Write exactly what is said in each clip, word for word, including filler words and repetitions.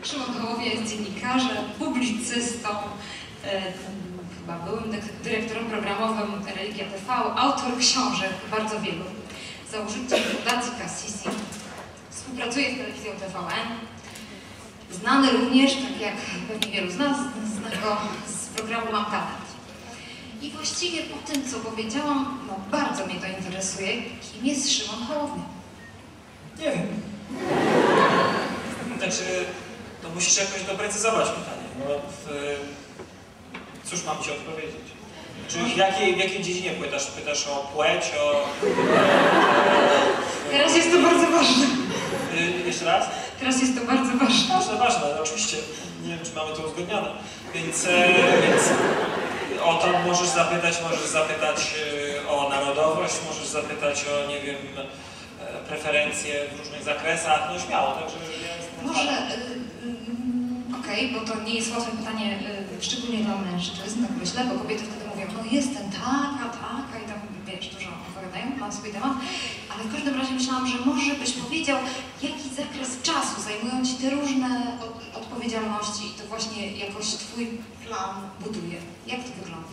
Szymon Hołownia jest dziennikarzem, publicystą, e, chyba byłym dyrektorem programowym Religia T V, autor książek bardzo wielu, założyciel Fundacji Cassisi, współpracuje z telewizją T V N, znany również, tak jak pewnie wielu z nas, zna go z programu Mam Talent. I właściwie po tym, co powiedziałam, no bardzo mnie to interesuje, kim jest Szymon Hołownia. Nie wiem. Znaczy, to musisz jakoś doprecyzować pytanie. No, w, cóż mam ci odpowiedzieć? Czy w jakiej, w jakiej dziedzinie pytasz? Pytasz o płeć, o... Teraz jest to bardzo ważne. Y, jeszcze raz? Teraz jest to bardzo ważne. Ważne, ważne, oczywiście. Nie wiem, czy mamy to uzgodnione. Więc, e, więc o to możesz zapytać, możesz zapytać o narodowość, możesz zapytać o, nie wiem, preferencje w różnych zakresach. No śmiało, także ja jestem... Może... Okej, okay, bo to nie jest łatwe pytanie, y, szczególnie dla mężczyzn, tak myślę, bo kobiety wtedy mówią, no jestem taka, taka i tam, wiesz, dużo opowiadają na swój temat, ale w każdym razie myślałam, że może byś powiedział, jaki zakres czasu zajmują ci te różne od, odpowiedzialności i to właśnie jakoś twój plan buduje. Jak to wygląda?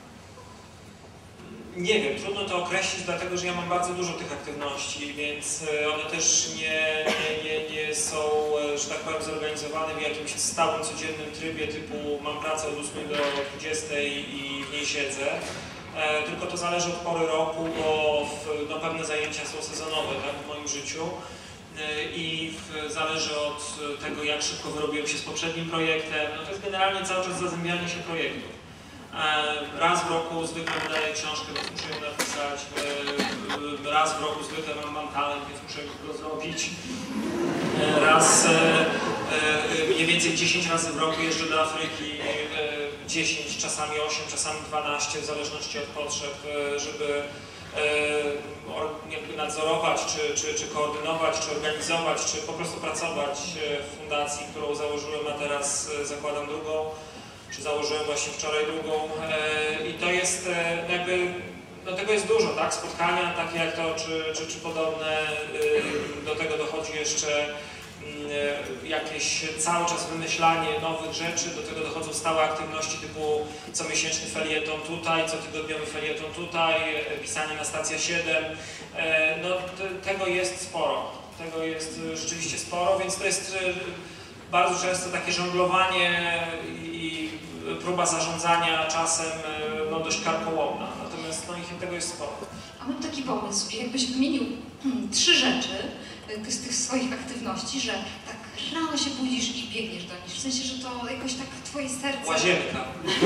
Nie wiem, trudno to określić, dlatego że ja mam bardzo dużo tych aktywności, więc one też nie, nie, nie, nie są, że tak powiem, zorganizowane w jakimś stałym, codziennym trybie typu mam pracę od ósmej do dwudziestej i w niej siedzę. E, tylko to zależy od pory roku, bo w, no, pewne zajęcia są sezonowe, tak, w moim życiu. E, I w, zależy od tego, jak szybko wyrobiłem się z poprzednim projektem. No, to jest generalnie cały czas zazębianie się projektów. Raz w roku zwykle wydaję książkę, więc muszę ją napisać. Raz w roku zwykle mam, mam talent, więc muszę go zrobić. Raz, mniej więcej dziesięć razy w roku jeżdżę do Afryki. dziesięć, czasami osiem, czasami dwanaście, w zależności od potrzeb, żeby jakby nadzorować, czy, czy, czy koordynować, czy organizować, czy po prostu pracować w fundacji, którą założyłem, a teraz zakładam drugą. Czy założyłem właśnie wczoraj drugą e, i to jest e, jakby, no tego jest dużo, tak? Spotkania takie jak to, czy, czy, czy podobne, e, do tego dochodzi jeszcze e, jakieś cały czas wymyślanie nowych rzeczy, do tego dochodzą stałe aktywności typu comiesięczny felieton tutaj, cotygodniowy felieton tutaj, e, pisanie na Stacja siedem, e, no te, tego jest sporo, tego jest rzeczywiście sporo, więc to jest e, bardzo często takie żonglowanie i próba zarządzania czasem no, dość karkołomna, natomiast no, ich tego jest sporo. A mam taki pomysł, jakbyś wymienił hmm, trzy rzeczy z tych swoich aktywności, że tak rano się budzisz i biegniesz do nich, w sensie, że to jakoś tak twoje serce... Łazienka.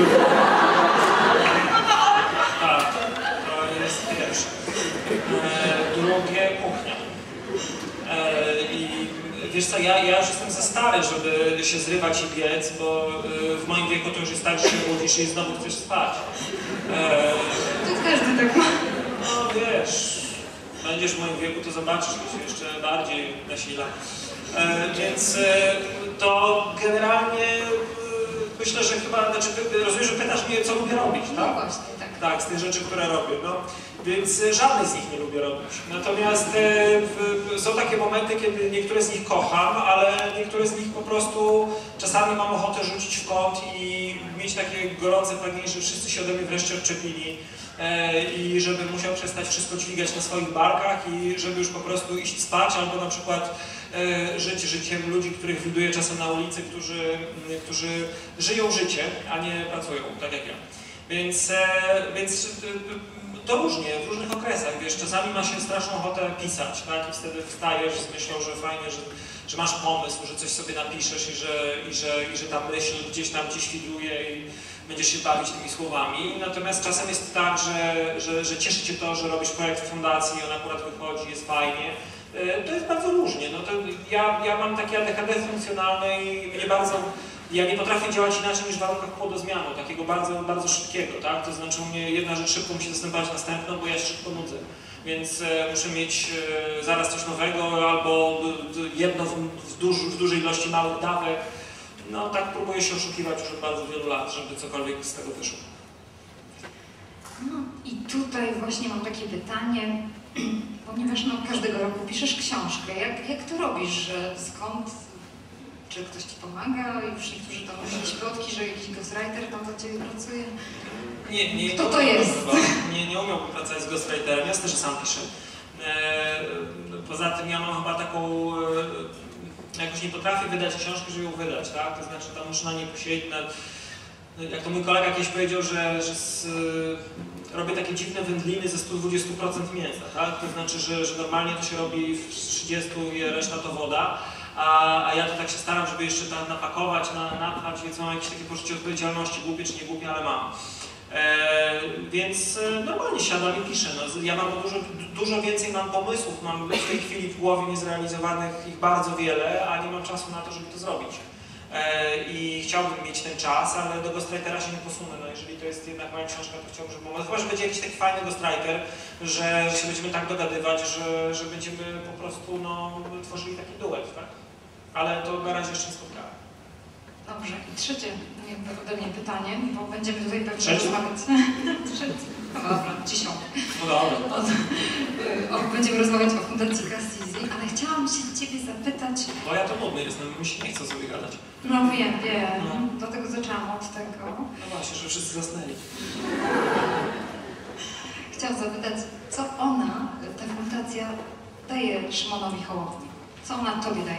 Tak, to jest pierwsze. E, drugie, kuchnia. E, i Wiesz co, ja, ja już jestem za stary, żeby się zrywać i biec, bo y, w moim wieku to już jest tak, że się budzisz i znowu chcesz spać. E, to każdy tak ma. No wiesz, będziesz w moim wieku, to zobaczysz, to się jeszcze bardziej nasila. E, więc y, to generalnie y, myślę, że chyba, znaczy rozumiem, że pytasz mnie, co lubię robić, tak? No właśnie, tak. Tak, z tych rzeczy, które robię. No. Więc żadnej z nich nie lubię robić. Natomiast e, w, są takie momenty, kiedy niektóre z nich kocham, ale niektóre z nich po prostu czasami mam ochotę rzucić w kąt i mieć takie gorące pragnienie, że wszyscy się ode mnie wreszcie odczepili e, i żebym musiał przestać wszystko dźwigać na swoich barkach i żeby już po prostu iść spać, albo na przykład e, żyć życiem ludzi, których widuję czasem na ulicy, którzy, którzy żyją życie, a nie pracują, tak jak ja. Więc, e, więc to różnie, w różnych okresach, wiesz, czasami ma się straszną ochotę pisać, tak, i wtedy wstajesz z myślą, że fajnie, że, że masz pomysł, że coś sobie napiszesz i że, i, że, i że ta myśl gdzieś tam ci świdruje i będziesz się bawić tymi słowami. Natomiast czasem jest tak, że, że, że cieszy cię to, że robisz projekt w fundacji, on akurat wychodzi, jest fajnie. To jest bardzo różnie, no to ja, ja mam takie A D H D funkcjonalne i mnie bardzo... Ja nie potrafię działać inaczej niż w warunkach płodozmianu, takiego bardzo, bardzo szybkiego, tak? To znaczy u mnie jedna rzecz szybko musi zastępować następną, bo ja się szybko nudzę. Więc e, muszę mieć e, zaraz coś nowego albo jedno w, w, duż, w dużej ilości małych dawek. No tak próbuję się oszukiwać już od bardzo wielu lat, żeby cokolwiek z tego wyszło. No i tutaj właśnie mam takie pytanie, ponieważ no, każdego roku piszesz książkę. Jak, jak to robisz, że skąd Czy ktoś ci pomaga? Już niektórzy tam mieli plotki, że jakiś ghostwriter tam dla ciebie pracuje. Nie, nie, Kto to jest? Nie, nie umiałbym pracować z ghostwriterem, ja też sam piszę. Poza tym ja mam chyba taką, jakoś nie potrafię wydać książki, żeby ją wydać, tak? To znaczy tam muszę na niej posiedzieć, na, jak to mój kolega kiedyś powiedział, że, że z, robię takie dziwne wędliny ze stu dwudziestu procent mięsa, tak? To znaczy, że, że normalnie to się robi w trzydziestu i reszta to woda, a, a ja to tak się staram, żeby jeszcze tam napakować, na, napchać, więc mam jakieś takie poczucie odpowiedzialności, głupie czy nie głupie, ale mam. E, więc e, normalnie siadam i piszę. No, ja mam dużo, dużo więcej mam pomysłów, mam w tej chwili w głowie niezrealizowanych ich bardzo wiele, a nie mam czasu na to, żeby to zrobić. E, I chciałbym mieć ten czas, ale do ghostwritera się nie posunę. No, jeżeli to jest jednak moja książka, to chciałbym, żeby... Chyba, że będzie jakiś taki fajny ghostwriter, że, że się będziemy tak dogadywać, że, że będziemy po prostu no, tworzyli taki duet, tak? Ale to na razie jeszcze nie spotkałem. Dobrze. I trzecie jakby ode mnie pytanie, bo będziemy tutaj pewnie Trzecie? rozmawiać. Trzecie. No dobra, dziesiąte. No dobra. Od, o, będziemy rozmawiać o Fundacji Cassisi, ale chciałam się ciebie zapytać... Bo ja to nudny jestem, mi się nie chce sobie gadać. No wiem, wiem. No. Dlatego zaczęłam od tego. No właśnie, że wszyscy zasnęli. Chciałam zapytać, co ona, ta fundacja, daje Szymonowi Hołowni? Co ona tobie daje?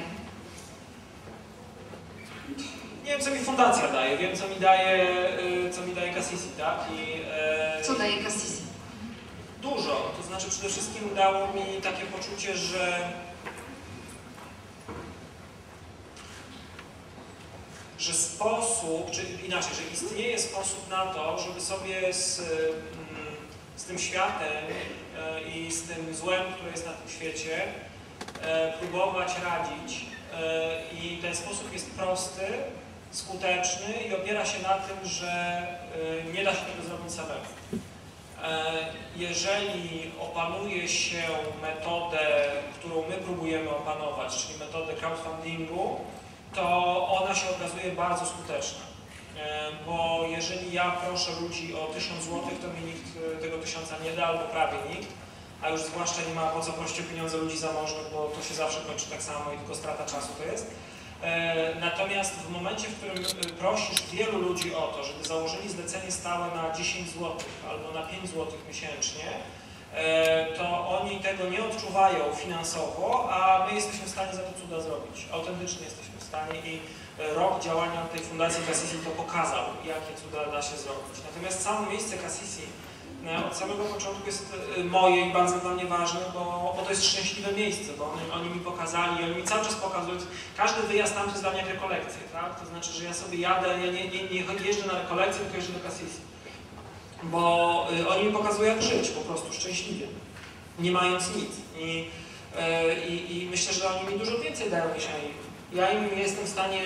Nie wiem, co mi fundacja daje, wiem, co mi daje, co mi daje Cassisi, tak? I, e, Co daje Cassisi? Dużo, to znaczy przede wszystkim dało mi takie poczucie, że że sposób, czy inaczej, że istnieje sposób na to, żeby sobie z, z tym światem i z tym złem, które jest na tym świecie, próbować radzić. I ten sposób jest prosty, skuteczny i opiera się na tym, że nie da się tego zrobić samemu. Jeżeli opanuje się metodę, którą my próbujemy opanować, czyli metodę crowdfundingu, to ona się okazuje bardzo skuteczna. Bo jeżeli ja proszę ludzi o tysiąc złotych, to mi nikt tego tysiąca nie da, albo prawie nikt, a już zwłaszcza nie ma po co prosić o pieniądze ludzi zamożnych, bo to się zawsze kończy tak samo i tylko strata czasu to jest. Natomiast w momencie, w którym prosisz wielu ludzi o to, żeby założyli zlecenie stałe na dziesięć złotych albo na pięć złotych miesięcznie, to oni tego nie odczuwają finansowo, a my jesteśmy w stanie za to cuda zrobić. Autentycznie jesteśmy w stanie i rok działania tej Fundacji Cassisi to pokazał, jakie cuda da się zrobić. Natomiast samo miejsce Cassisi od samego początku jest moje i bardzo dla mnie ważne, bo, bo to jest szczęśliwe miejsce, bo oni, oni mi pokazali, oni mi cały czas pokazują, każdy wyjazd tam to jest dla mnie jak rekolekcje, tak? To znaczy, że ja sobie jadę, ja nie, nie, nie jeżdżę na rekolekcje, tylko jeżdżę do Cassisi. Bo y, oni mi pokazują, jak żyć po prostu szczęśliwie, nie mając nic. I, y, i, i myślę, że oni mi dużo więcej dają niż ja im. Ja im nie jestem w stanie,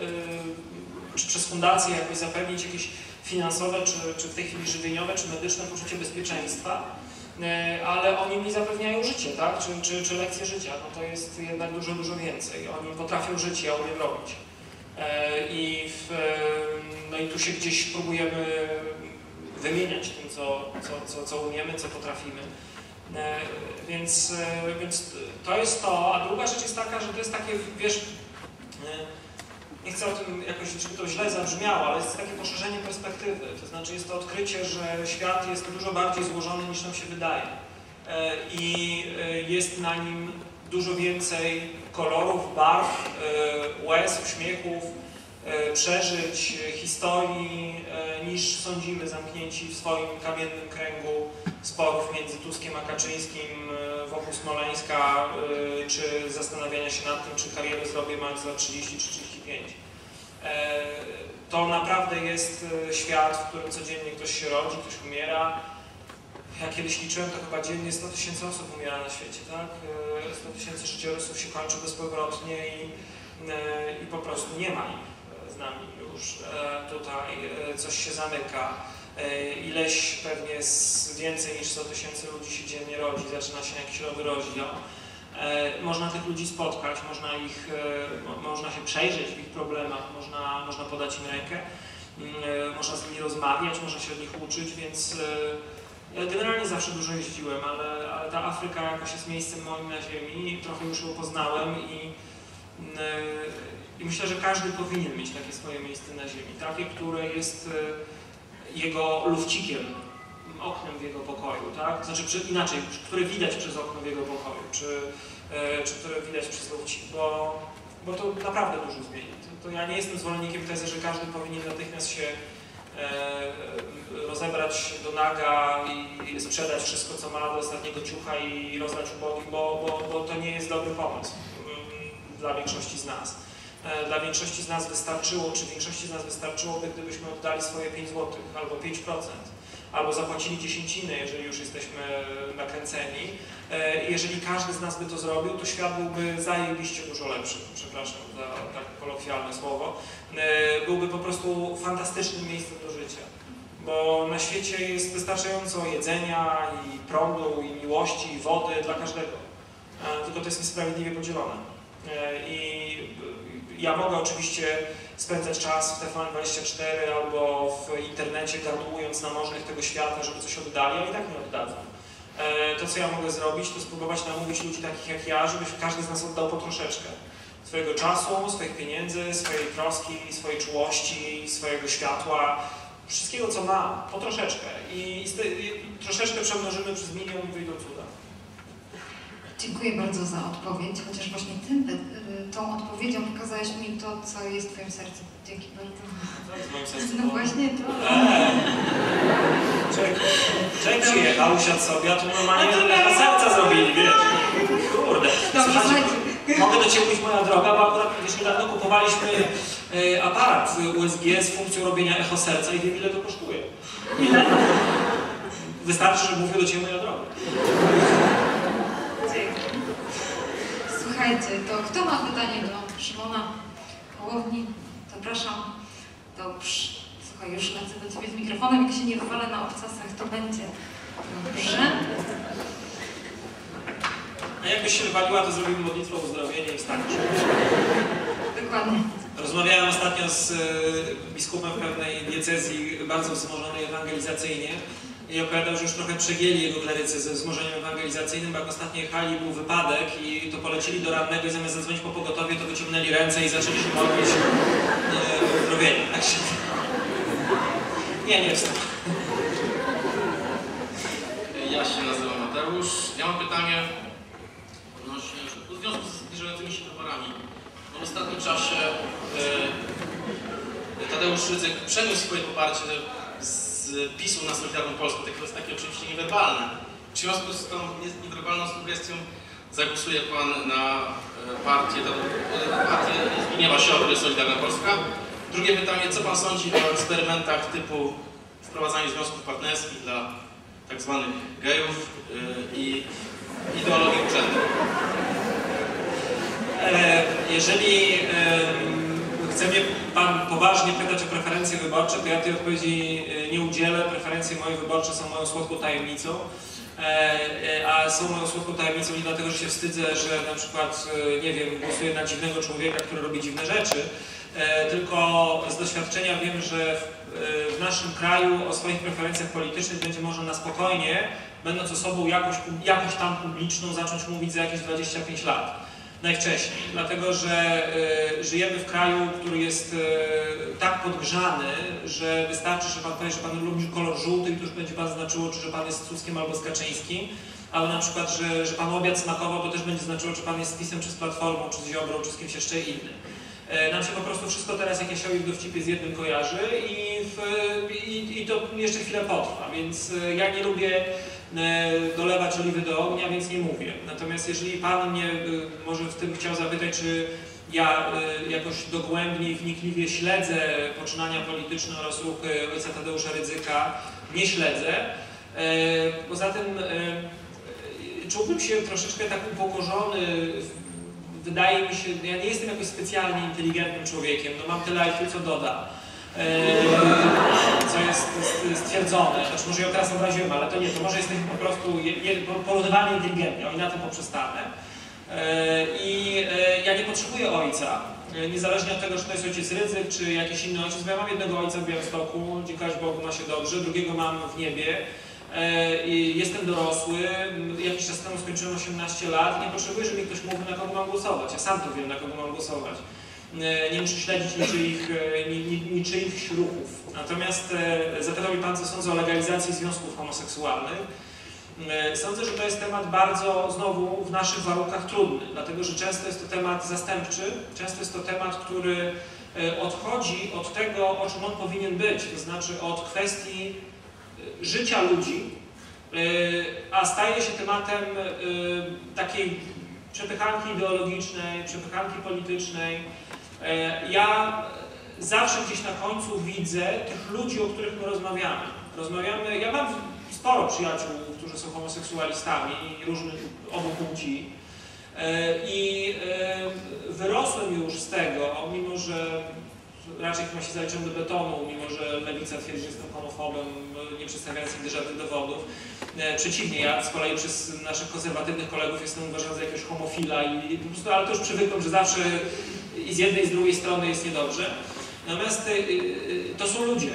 y, czy przez fundację jakoś zapewnić jakieś finansowe, czy, czy w tej chwili żywieniowe, czy medyczne poczucie bezpieczeństwa, y, ale oni mi zapewniają życie, tak? Czy, czy, czy lekcje życia. No to jest jednak dużo, dużo więcej. Oni potrafią żyć, ja umiem robić. Y, i w, y, no i tu się gdzieś próbujemy wymieniać tym, co, co, co, co umiemy, co potrafimy. E, więc, e, więc to jest to, a druga rzecz jest taka, że to jest takie, wiesz, e, nie chcę o tym jakoś, żeby to źle zabrzmiało, ale jest takie poszerzenie perspektywy, to znaczy jest to odkrycie, że świat jest dużo bardziej złożony niż nam się wydaje e, i e, jest na nim dużo więcej kolorów, barw, e, łez, uśmiechów, przeżyć, historii, niż sądzimy, zamknięci w swoim kamiennym kręgu sporów między Tuskiem a Kaczyńskim wokół Smoleńska, czy zastanawiania się nad tym, czy karierę zrobię mając lat trzydzieści czy trzydzieści pięć. To naprawdę jest świat, w którym codziennie ktoś się rodzi, ktoś umiera. Ja kiedyś liczyłem, to chyba dziennie sto tysięcy osób umiera na świecie, tak? sto tysięcy życiorysów się kończy bezpowrotnie i, i po prostu nie ma ich z nami już tutaj, coś się zamyka. Ileś pewnie z więcej niż sto tysięcy ludzi się dziennie rodzi, zaczyna się jakiś nowy rozdział. Można tych ludzi spotkać, można, ich, można się przejrzeć w ich problemach, można, można podać im rękę, można z nimi rozmawiać, można się od nich uczyć, więc ja generalnie zawsze dużo jeździłem, ale, ale ta Afryka jakoś jest miejscem moim na ziemi, trochę już ją poznałem i I myślę, że każdy powinien mieć takie swoje miejsce na ziemi, takie, które jest jego lufcikiem, oknem w jego pokoju, tak? Znaczy czy, inaczej, które widać przez okno w jego pokoju, czy, czy które widać przez lufcik, bo, bo to naprawdę dużo zmieni. To, to ja nie jestem zwolennikiem tezy, że każdy powinien natychmiast się rozebrać do naga i sprzedać wszystko, co ma, do ostatniego ciucha i rozdać ubogim, bo, bo, bo to nie jest dobry pomysł dla większości z nas. Dla większości z nas wystarczyło, czy większości z nas wystarczyłoby, gdybyśmy oddali swoje pięć złotych albo pięć procent, albo zapłacili dziesięciny, jeżeli już jesteśmy nakręceni. I jeżeli każdy z nas by to zrobił, to świat byłby zajebiście dużo lepszy, przepraszam za tak kolokwialne słowo. Byłby po prostu fantastycznym miejscem do życia, bo na świecie jest wystarczająco jedzenia i prądu, i miłości, i wody dla każdego, tylko to jest niesprawiedliwie podzielone. I ja mogę oczywiście spędzać czas w T V N dwadzieścia cztery albo w internecie gardłując na możnych tego świata, żeby coś oddali, a i tak nie oddadzą. To, co ja mogę zrobić, to spróbować namówić ludzi takich jak ja, żeby każdy z nas oddał po troszeczkę swojego czasu, swoich pieniędzy, swojej troski, swojej czułości, swojego światła, wszystkiego, co ma, po troszeczkę. I, i troszeczkę przemnożymy przez milion i wyjdą cuda. Dziękuję bardzo za odpowiedź, chociaż właśnie tym, tą odpowiedzią pokazałeś mi to, co jest w Twoim sercu. Dzięki bardzo. Co jest w moim sercu? No właśnie to. Eee. Czek przyjechał, usiadł sobie, a tu normalnie na serca zrobili, wiesz. Kurde. Słuchajcie, mogę do Ciebie mówić, moja droga, bo akurat wiesz, niedawno kupowaliśmy y, aparat U S G z funkcją robienia echo serca i wiem, ile to kosztuje. Ile? Wystarczy, że mówię do Ciebie, moja droga. Słuchajcie, to kto ma pytanie do Szymona Hołowni? Zapraszam. Dobrze. Słuchaj, już lecę do Ciebie z mikrofonem, jak się nie wywalę na obcasach, to będzie dobrze. A jakbyś się wywaliła, to zrobimy modlitwę o uzdrowienie i wstaniesz. Dokładnie. Rozmawiałem ostatnio z biskupem w pewnej diecezji bardzo wzmożonej ewangelizacyjnie i opowiadał, że już trochę przegięli jego klerycy ze wzmożeniem ewangelizacyjnym, bo jak ostatnio jechali, był wypadek i to polecieli do rannego i zamiast zadzwonić po pogotowie, to wyciągnęli ręce i zaczęli się modlić o uzdrowienie. Tak się... Nie, nie wstał. Ja się nazywam Mateusz. Ja mam pytanie odnośnie, w związku z zbliżającymi się wyborami. W ostatnim czasie e, Tadeusz Rydzyk przeniósł swoje poparcie z PiSu na Solidarną Polską. To jest takie oczywiście niewerbalne. W związku z tą niewerbalną sugestią zagłosuje Pan na partię, na partię Zbigniewa Ziobry, Solidarna Polska. Drugie pytanie, co Pan sądzi o eksperymentach typu wprowadzanie związków partnerskich dla tak zwanych gejów yy, i ideologii urzędu? E, jeżeli e, chce mnie Pan poważnie pytać o preferencje wyborcze, to ja tej odpowiedzi nie udzielę. Preferencje moje wyborcze są moją słodką tajemnicą. A są moją słodką tajemnicą nie dlatego, że się wstydzę, że na przykład, nie wiem, głosuję na dziwnego człowieka, który robi dziwne rzeczy, tylko z doświadczenia wiem, że w, w naszym kraju o swoich preferencjach politycznych będzie można na spokojnie, będąc osobą jakoś, jakoś tam publiczną, zacząć mówić za jakieś dwadzieścia pięć lat. Najwcześniej, dlatego że y, żyjemy w kraju, który jest y, tak podgrzany, że wystarczy, że Pan powie, że Pan lubi kolor żółty i to już będzie Pan znaczyło, czy że Pan jest z Tuskiem albo z Kaczyńskim, albo na przykład, że, że Pan obiad smakował, to też będzie znaczyło, czy Pan jest z PiS-em, czy z Platformą, czy z Ziobrą, czy z kimś jeszcze innym. Y, nam się po prostu wszystko teraz, jak Jasiowi w dowcipie z jednym kojarzy i, w, i, i to jeszcze chwilę potrwa, więc y, ja nie lubię dolewać oliwy do ognia, więc nie mówię. Natomiast jeżeli Pan mnie może w tym chciał zapytać, czy ja jakoś dogłębnie i wnikliwie śledzę poczynania polityczne oraz ruchy ojca Tadeusza Rydzyka, nie śledzę. Poza tym czułbym się troszeczkę tak upokorzony. Wydaje mi się, ja nie jestem jakoś specjalnie inteligentnym człowiekiem, no mam tyle I Q, co doda. Co jest stwierdzone, znaczy może ją teraz obraziłem, ale to nie, to może jesteśmy po prostu porównywalnie inteligentni, oni na tym poprzestanę. I ja nie potrzebuję ojca, niezależnie od tego, czy to jest ojciec Rydzyk, czy jakiś inny ojciec, bo ja mam jednego ojca w Białymstoku, dziękować Bogu, ma się dobrze, drugiego mam w niebie. jestem dorosły, jakiś czas temu skończyłem osiemnaście lat, nie potrzebuję, żeby mi ktoś mówił, na kogo mam głosować. Ja sam to wiem, na kogo mam głosować. Nie muszę śledzić niczyich, niczyich ruchów. Natomiast zapytał mi Pan, co sądzę o legalizacji związków homoseksualnych. Sądzę, że to jest temat bardzo, znowu, w naszych warunkach trudny, dlatego że często jest to temat zastępczy, często jest to temat, który odchodzi od tego, o czym on powinien być, to znaczy od kwestii życia ludzi, a staje się tematem takiej przepychanki ideologicznej, przepychanki politycznej. Ja zawsze gdzieś na końcu widzę tych ludzi, o których my rozmawiamy. Rozmawiamy, ja mam sporo przyjaciół, którzy są homoseksualistami, różnych obu płci. I wyrosłem już z tego, mimo że raczej chyba się zaliczam do betonu, mimo że lewica twierdzi, że jestem homofobem, nie przedstawiając nigdy żadnych dowodów. Przeciwnie, ja z kolei przez naszych konserwatywnych kolegów jestem uważany za jakiegoś homofila i po prostu, ale to już przywykłem, że zawsze i z jednej i z drugiej strony jest niedobrze. Natomiast to są ludzie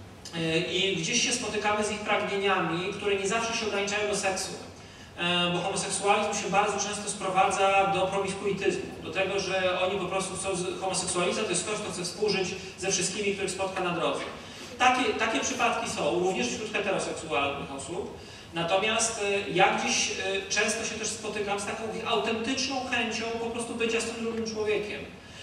i gdzieś się spotykamy z ich pragnieniami, które nie zawsze się ograniczają do seksu. Bo homoseksualizm się bardzo często sprowadza do promiskuityzmu, do tego, że oni po prostu chcą, homoseksualizacja to jest ktoś, kto chce współżyć ze wszystkimi, których spotka na drodze. Takie, takie przypadki są, również wśród heteroseksualnych osób, natomiast ja gdzieś często się też spotykam z taką autentyczną chęcią po prostu bycia z tym drugim człowiekiem.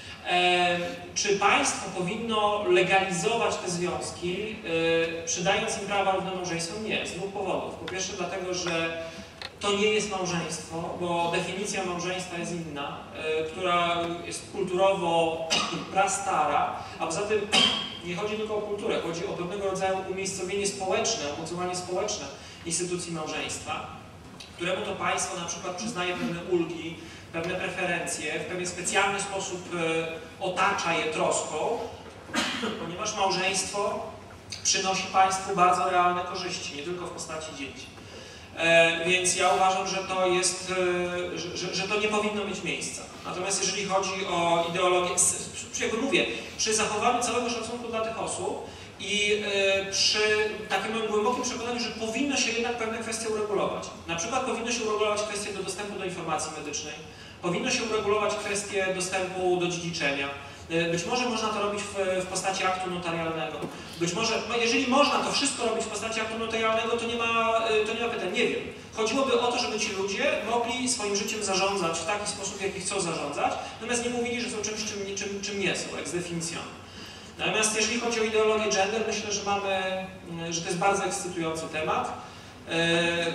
E, czy państwo powinno legalizować te związki, e, przydając im prawa równomałżeństwa? Nie, z dwóch powodów. Po pierwsze dlatego, że to nie jest małżeństwo, bo definicja małżeństwa jest inna, y, która jest kulturowo prastara, a poza tym nie chodzi tylko o kulturę, chodzi o pewnego rodzaju umiejscowienie społeczne, umocowanie społeczne instytucji małżeństwa, któremu to państwo na przykład przyznaje pewne ulgi, pewne preferencje, w pewien specjalny sposób y, otacza je troską, ponieważ małżeństwo przynosi państwu bardzo realne korzyści, nie tylko w postaci dzieci. E, więc ja uważam, że to jest, e, że, że, że to nie powinno mieć miejsca. Natomiast jeżeli chodzi o ideologię, jak mówię, przy zachowaniu całego szacunku dla tych osób i e, przy takim moim głębokim przekonaniu, że powinno się jednak pewne kwestie uregulować. Na przykład powinno się uregulować kwestie do dostępu do informacji medycznej, powinno się uregulować kwestie dostępu do dziedziczenia. Być może można to robić w, w postaci aktu notarialnego. Być może, no jeżeli można to wszystko robić w postaci aktu notarialnego, to nie ma, to nie ma pytań, nie wiem. Chodziłoby o to, żeby ci ludzie mogli swoim życiem zarządzać w taki sposób, w jaki chcą zarządzać, natomiast nie mówili, że są czymś, czym, czym, czym nie są, jak z definicją. Natomiast jeżeli chodzi o ideologię gender, myślę, że mamy, że to jest bardzo ekscytujący temat, e, e, e,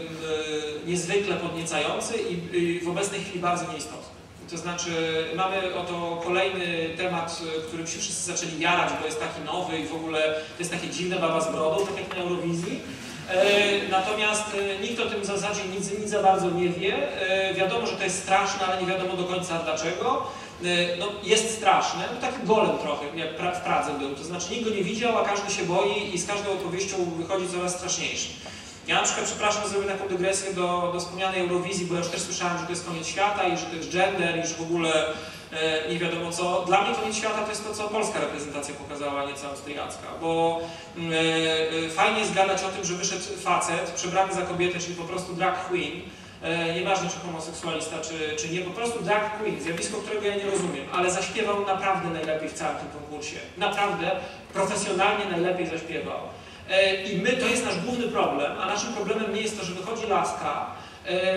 niezwykle podniecający i, i w obecnej chwili bardzo nieistotny. To znaczy, mamy oto kolejny temat, którym się wszyscy zaczęli jarać, bo jest taki nowy i w ogóle to jest takie dziwne baba z brodą, tak jak na Eurowizji. E, natomiast e, nikt o tym w zasadzie nic, nic za bardzo nie wie. E, wiadomo, że to jest straszne, ale nie wiadomo do końca dlaczego. E, no, jest straszne, no, taki golem trochę, jak pra, w Pradze był. To znaczy, nikt go nie widział, a każdy się boi i z każdą opowieścią wychodzi coraz straszniejszy. Ja na przykład, przepraszam, zrobię taką dygresję do, do wspomnianej Eurowizji, bo ja już też słyszałem, że to jest koniec świata i że to jest gender i że w ogóle e, nie wiadomo co. Dla mnie koniec świata to jest to, co polska reprezentacja pokazała, nie cała austriacka, bo e, e, fajnie jest gadać o tym, że wyszedł facet przebrany za kobietę, czyli po prostu drag queen, e, nieważne czy homoseksualista, czy, czy nie, po prostu drag queen, zjawisko, którego ja nie rozumiem, ale zaśpiewał naprawdę najlepiej w całym tym konkursie. Naprawdę profesjonalnie najlepiej zaśpiewał. I my, to jest nasz główny problem, a naszym problemem nie jest to, że wychodzi laska, e, e,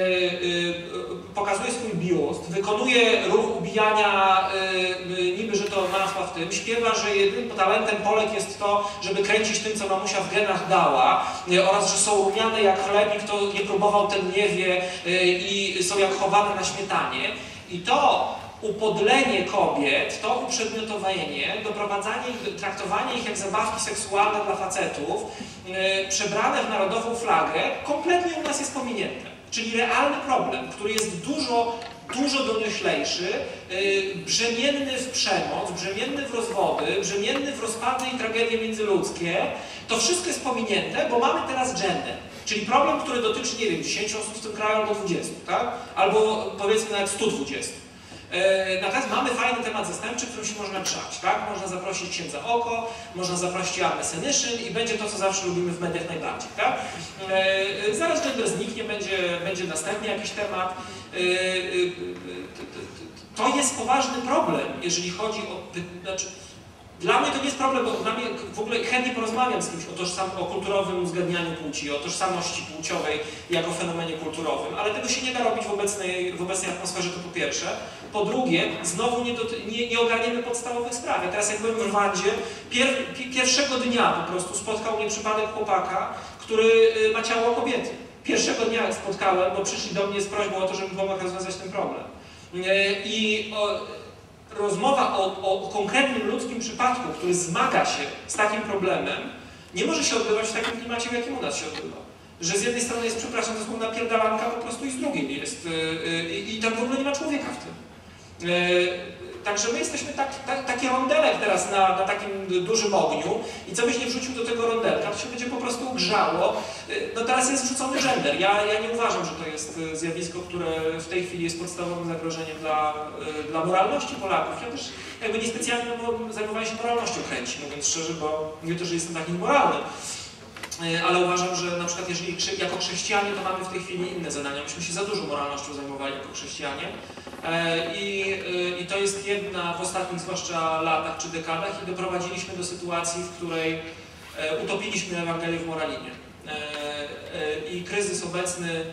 pokazuje swój biust, wykonuje ruch ubijania, e, niby, że to nazwa w tym, śpiewa, że jedynym talentem Polek jest to, żeby kręcić tym, co mamusia w genach dała, e, oraz, że są rumiane jak chleb i kto nie próbował, ten nie wie, e, i są jak chowane na śmietanie. I to upodlenie kobiet, to uprzedmiotowienie, doprowadzanie ich, traktowanie ich jak zabawki seksualne dla facetów, yy, przebrane w narodową flagę, kompletnie u nas jest pominięte. Czyli realny problem, który jest dużo, dużo donioślejszy, yy, brzemienny w przemoc, brzemienny w rozwody, brzemienny w rozpady i tragedie międzyludzkie, to wszystko jest pominięte, bo mamy teraz gender. Czyli problem, który dotyczy, nie wiem, dziesięciu osób w tym kraju albo dwudziestu, tak? Albo powiedzmy nawet stu dwudziestu. Natomiast mamy fajny temat zastępczy, którym się można grzać, tak? Można zaprosić księdza Oko, można zaprosić Joannę Senyszyn i będzie to, co zawsze lubimy w mediach najbardziej, tak? Zaraz gender zniknie, będzie, będzie następny jakiś temat. To jest poważny problem, jeżeli chodzi o... Znaczy, dla mnie to nie jest problem, bo dla mnie w ogóle chętnie porozmawiam z kimś o, tożsam, o kulturowym uzgadnianiu płci, o tożsamości płciowej jako fenomenie kulturowym, ale tego się nie da robić w obecnej, w obecnej atmosferze, to po pierwsze. Po drugie, znowu nie, nie, nie ogarniemy podstawowych spraw. Ja teraz jak byłem w Rwandzie, pier, pierwszego dnia po prostu spotkał mnie przypadek chłopaka, który ma ciało kobiety. Pierwszego dnia spotkałem, bo przyszli do mnie z prośbą o to, żebym pomógł rozwiązać ten problem. I o, rozmowa o, o konkretnym ludzkim przypadku, który zmaga się z takim problemem, nie może się odbywać w takim klimacie, w jakim u nas się odbywa. Że z jednej strony jest, przepraszam, dosłowna pierdalanka po prostu i z drugiej jest. Yy, i tam w ogóle nie ma człowieka w tym. Yy, Także my jesteśmy tak, tak, taki rondelek teraz na, na takim dużym ogniu i co byś nie wrzucił do tego rondelka, to się będzie po prostu grzało. No teraz jest wrzucony gender. Ja, ja nie uważam, że to jest zjawisko, które w tej chwili jest podstawowym zagrożeniem dla, dla moralności Polaków. Ja też jakby niespecjalnie zajmowałem się moralnością chęci, mówiąc szczerze, bo nie to, że jestem taki moralny. Ale uważam, że na przykład jeżeli jako chrześcijanie, to mamy w tej chwili inne zadania. Myśmy się za dużo moralnością zajmowali jako chrześcijanie. I, I to jest jedna w ostatnich zwłaszcza latach czy dekadach i doprowadziliśmy do sytuacji, w której utopiliśmy Ewangelię w moralinie. I kryzys obecny,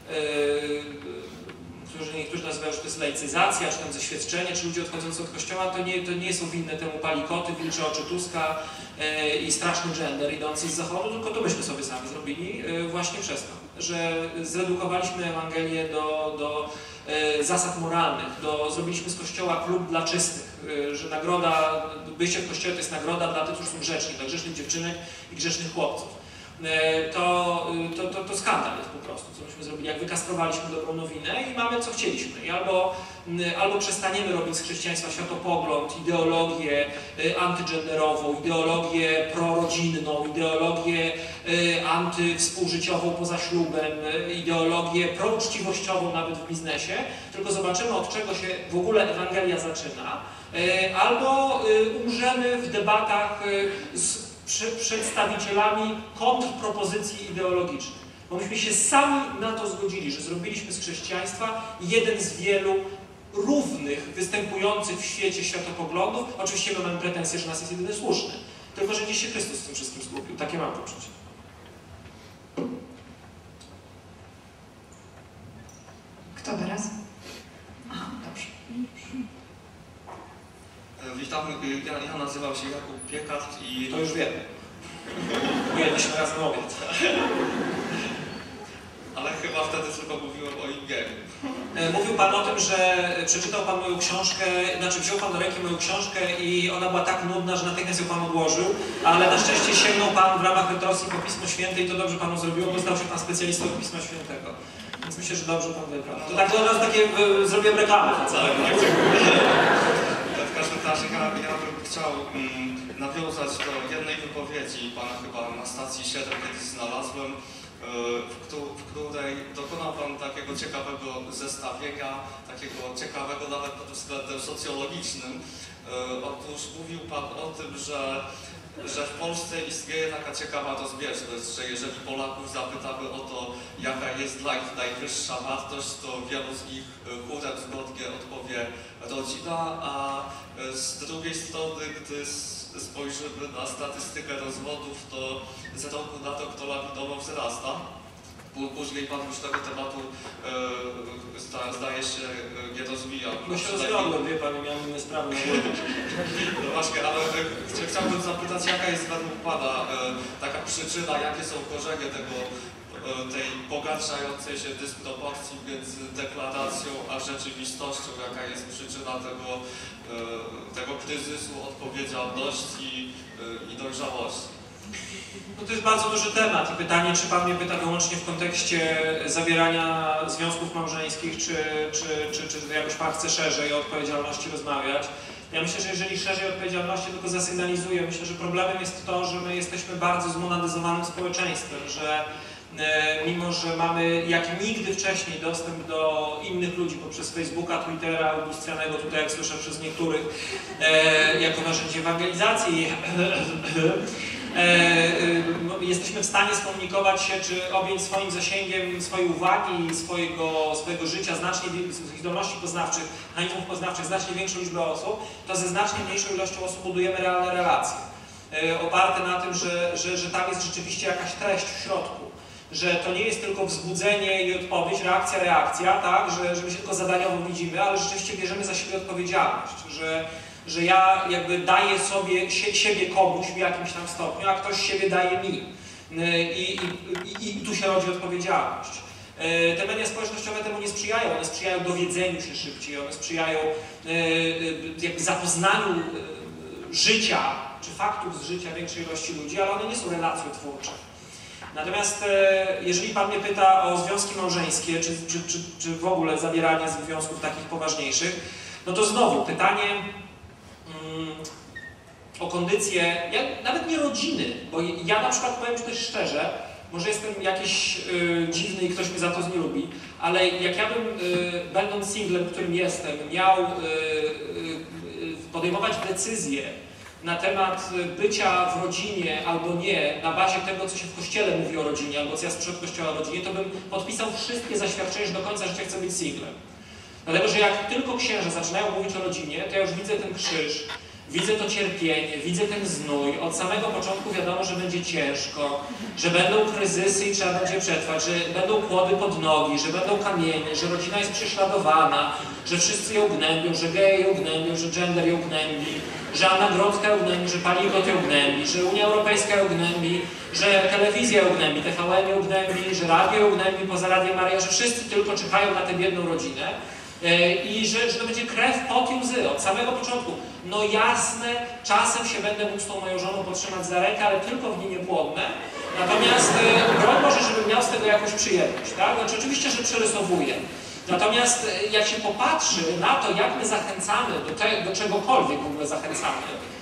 którzy niektórzy nazywają, że to jest laicyzacja, czy tam zeświadczenie, czy ludzie odchodzący od kościoła, to nie, to nie są winne temu palikoty, wilcze oczy Tuska e, i straszny gender idący z zachodu, tylko to myśmy sobie sami zrobili e, właśnie przez to, że zredukowaliśmy Ewangelię do, do e, zasad moralnych, do, zrobiliśmy z kościoła klub dla czystych, e, że nagroda, bycie w kościele to jest nagroda dla tych, którzy są grzeczni, dla grzecznych dziewczynek i grzecznych chłopców. To, to, to, to skandal jest po prostu, co myśmy zrobili, jak wykastrowaliśmy dobrą nowinę i mamy co chcieliśmy. I albo, albo przestaniemy robić z chrześcijaństwa światopogląd, ideologię antygenderową, ideologię prorodzinną, ideologię antywspółżyciową poza ślubem, ideologię prouczciwościową nawet w biznesie, tylko zobaczymy, od czego się w ogóle Ewangelia zaczyna, albo umrzemy w debatach z przedstawicielami kontrpropozycji ideologicznych. Bo myśmy się sami na to zgodzili, że zrobiliśmy z chrześcijaństwa jeden z wielu równych, występujących w świecie światopoglądów. Oczywiście my mamy pretensje, że nas jest jedyny słuszny. Tylko że gdzieś się Chrystus z tym wszystkim zgubił. Takie mam poczucie. Kto teraz? Aha, dobrze. Witam, ja, ja nazywam się Jakub Piekarz i... To już wiemy. Jedliśmy razem obiad. Ale chyba wtedy tylko mówiłem o Ingeriu. Mówił Pan o tym, że przeczytał Pan moją książkę, znaczy wziął Pan do ręki moją książkę i ona była tak nudna, że natychmiast ją Pan odłożył, ale na szczęście sięgnął Pan w ramach retroski po Pismo Święte i to dobrze Panu zrobiło, bo stał się Pan specjalistą od Pisma Świętego. Więc myślę, że dobrze Pan wybrał. To tak od razu takie y, zrobiłem reklamę na całe. W każdym razie ja, ja bym chciał mm, nawiązać do jednej wypowiedzi Pana chyba na stacji siedem kiedyś znalazłem, w której dokonał Pan takiego ciekawego zestawienia, takiego ciekawego nawet pod względem socjologicznym. Otóż mówił Pan o tym, że, że w Polsce istnieje taka ciekawa rozbieżność, że jeżeli Polaków zapytamy o to, jaka jest dla nich najwyższa wartość, to wielu z nich chórem zgodnie odpowie rodzina, a z drugiej strony, gdy spojrzymy na statystykę rozwodów, to z roku na rok to lawinowo wzrasta. Później Pan już tego tematu e, zda, zdaje się nie rozwija. Bo się rozwiodłem, wie Pan, miałem inne sprawy na głowie. No właśnie, ale e, chciałbym zapytać, jaka jest według Pana e, taka przyczyna, jakie są korzenie tego, e, tej pogarszającej się dysproporcji między deklaracją a rzeczywistością, jaka jest przyczyna tego, e, tego kryzysu odpowiedzialności e, i dojrzałości. No to jest bardzo duży temat i pytanie, czy Pan mnie pyta wyłącznie w kontekście zawierania związków małżeńskich, czy, czy, czy, czy jakoś Pan chce szerzej o odpowiedzialności rozmawiać. Ja myślę, że jeżeli szerzej o odpowiedzialności tylko zasygnalizuję, myślę, że problemem jest to, że my jesteśmy bardzo zmonadyzowanym społeczeństwem, że mimo że mamy jak nigdy wcześniej dostęp do innych ludzi poprzez Facebooka, Twittera, ubóstwianego tutaj, jak słyszę, przez niektórych, jako narzędzie ewangelizacji. Jesteśmy w stanie skomunikować się, czy objąć swoim zasięgiem swojej uwagi, swojego, swojego życia, znacznie swoich zdolności poznawczych, analizów poznawczych, znacznie większą liczbę osób, to ze znacznie mniejszą ilością osób budujemy realne relacje. Oparte na tym, że, że, że tam jest rzeczywiście jakaś treść w środku. Że to nie jest tylko wzbudzenie i odpowiedź, reakcja, reakcja, tak, że, że my się tylko zadaniowo widzimy, ale rzeczywiście bierzemy za siebie odpowiedzialność, że, że ja jakby daję sobie siebie komuś w jakimś tam stopniu, a ktoś siebie daje mi. I, i, i tu się rodzi odpowiedzialność. Te media społecznościowe temu nie sprzyjają, one sprzyjają dowiedzeniu się szybciej, one sprzyjają jakby zapoznaniu życia, czy faktów z życia większej ilości ludzi, ale one nie są relacjotwórcze. Natomiast jeżeli Pan mnie pyta o związki małżeńskie, czy, czy, czy, czy w ogóle zabieranie związków takich poważniejszych, no to znowu pytanie mm, o kondycję, ja, nawet nie rodziny, bo ja na przykład powiem też szczerze, może jestem jakiś y, dziwny i ktoś mnie za to znielubi, ale jak ja bym, y, będąc singlem, którym jestem, miał y, y, podejmować decyzje na temat bycia w rodzinie albo nie, na bazie tego, co się w Kościele mówi o rodzinie, albo co ja słyszę od Kościoła o rodzinie, to bym podpisał wszystkie zaświadczenia, że do końca życia chcę być singlem. Dlatego, że jak tylko księża zaczynają mówić o rodzinie, to ja już widzę ten krzyż, widzę to cierpienie, widzę ten znój. Od samego początku wiadomo, że będzie ciężko, że będą kryzysy i trzeba będzie przetrwać, że będą kłody pod nogi, że będą kamienie, że rodzina jest prześladowana, że wszyscy ją gnębią, że geje ją gnębią, że gender ją gnębi, że Anna Grodzka ją gnębi, że Palikot ją gnębi, że Unia Europejska ją gnębi, że telewizja ją gnębi, T V N ją gnębi, że radio ją gnębi, poza Radiem Maryja, że wszyscy tylko czekają na tę biedną rodzinę i że, że to będzie krew, pot i łzy od samego początku. No jasne, czasem się będę mógł z tą moją żoną potrzymać za rękę, ale tylko w dni niepłodne. Natomiast broń Boże, żebym miał z tego jakąś przyjemność, tak? Znaczy oczywiście, że przerysowuję. Natomiast jak się popatrzy na to, jak my zachęcamy do, te, do czegokolwiek w ogóle zachęcamy,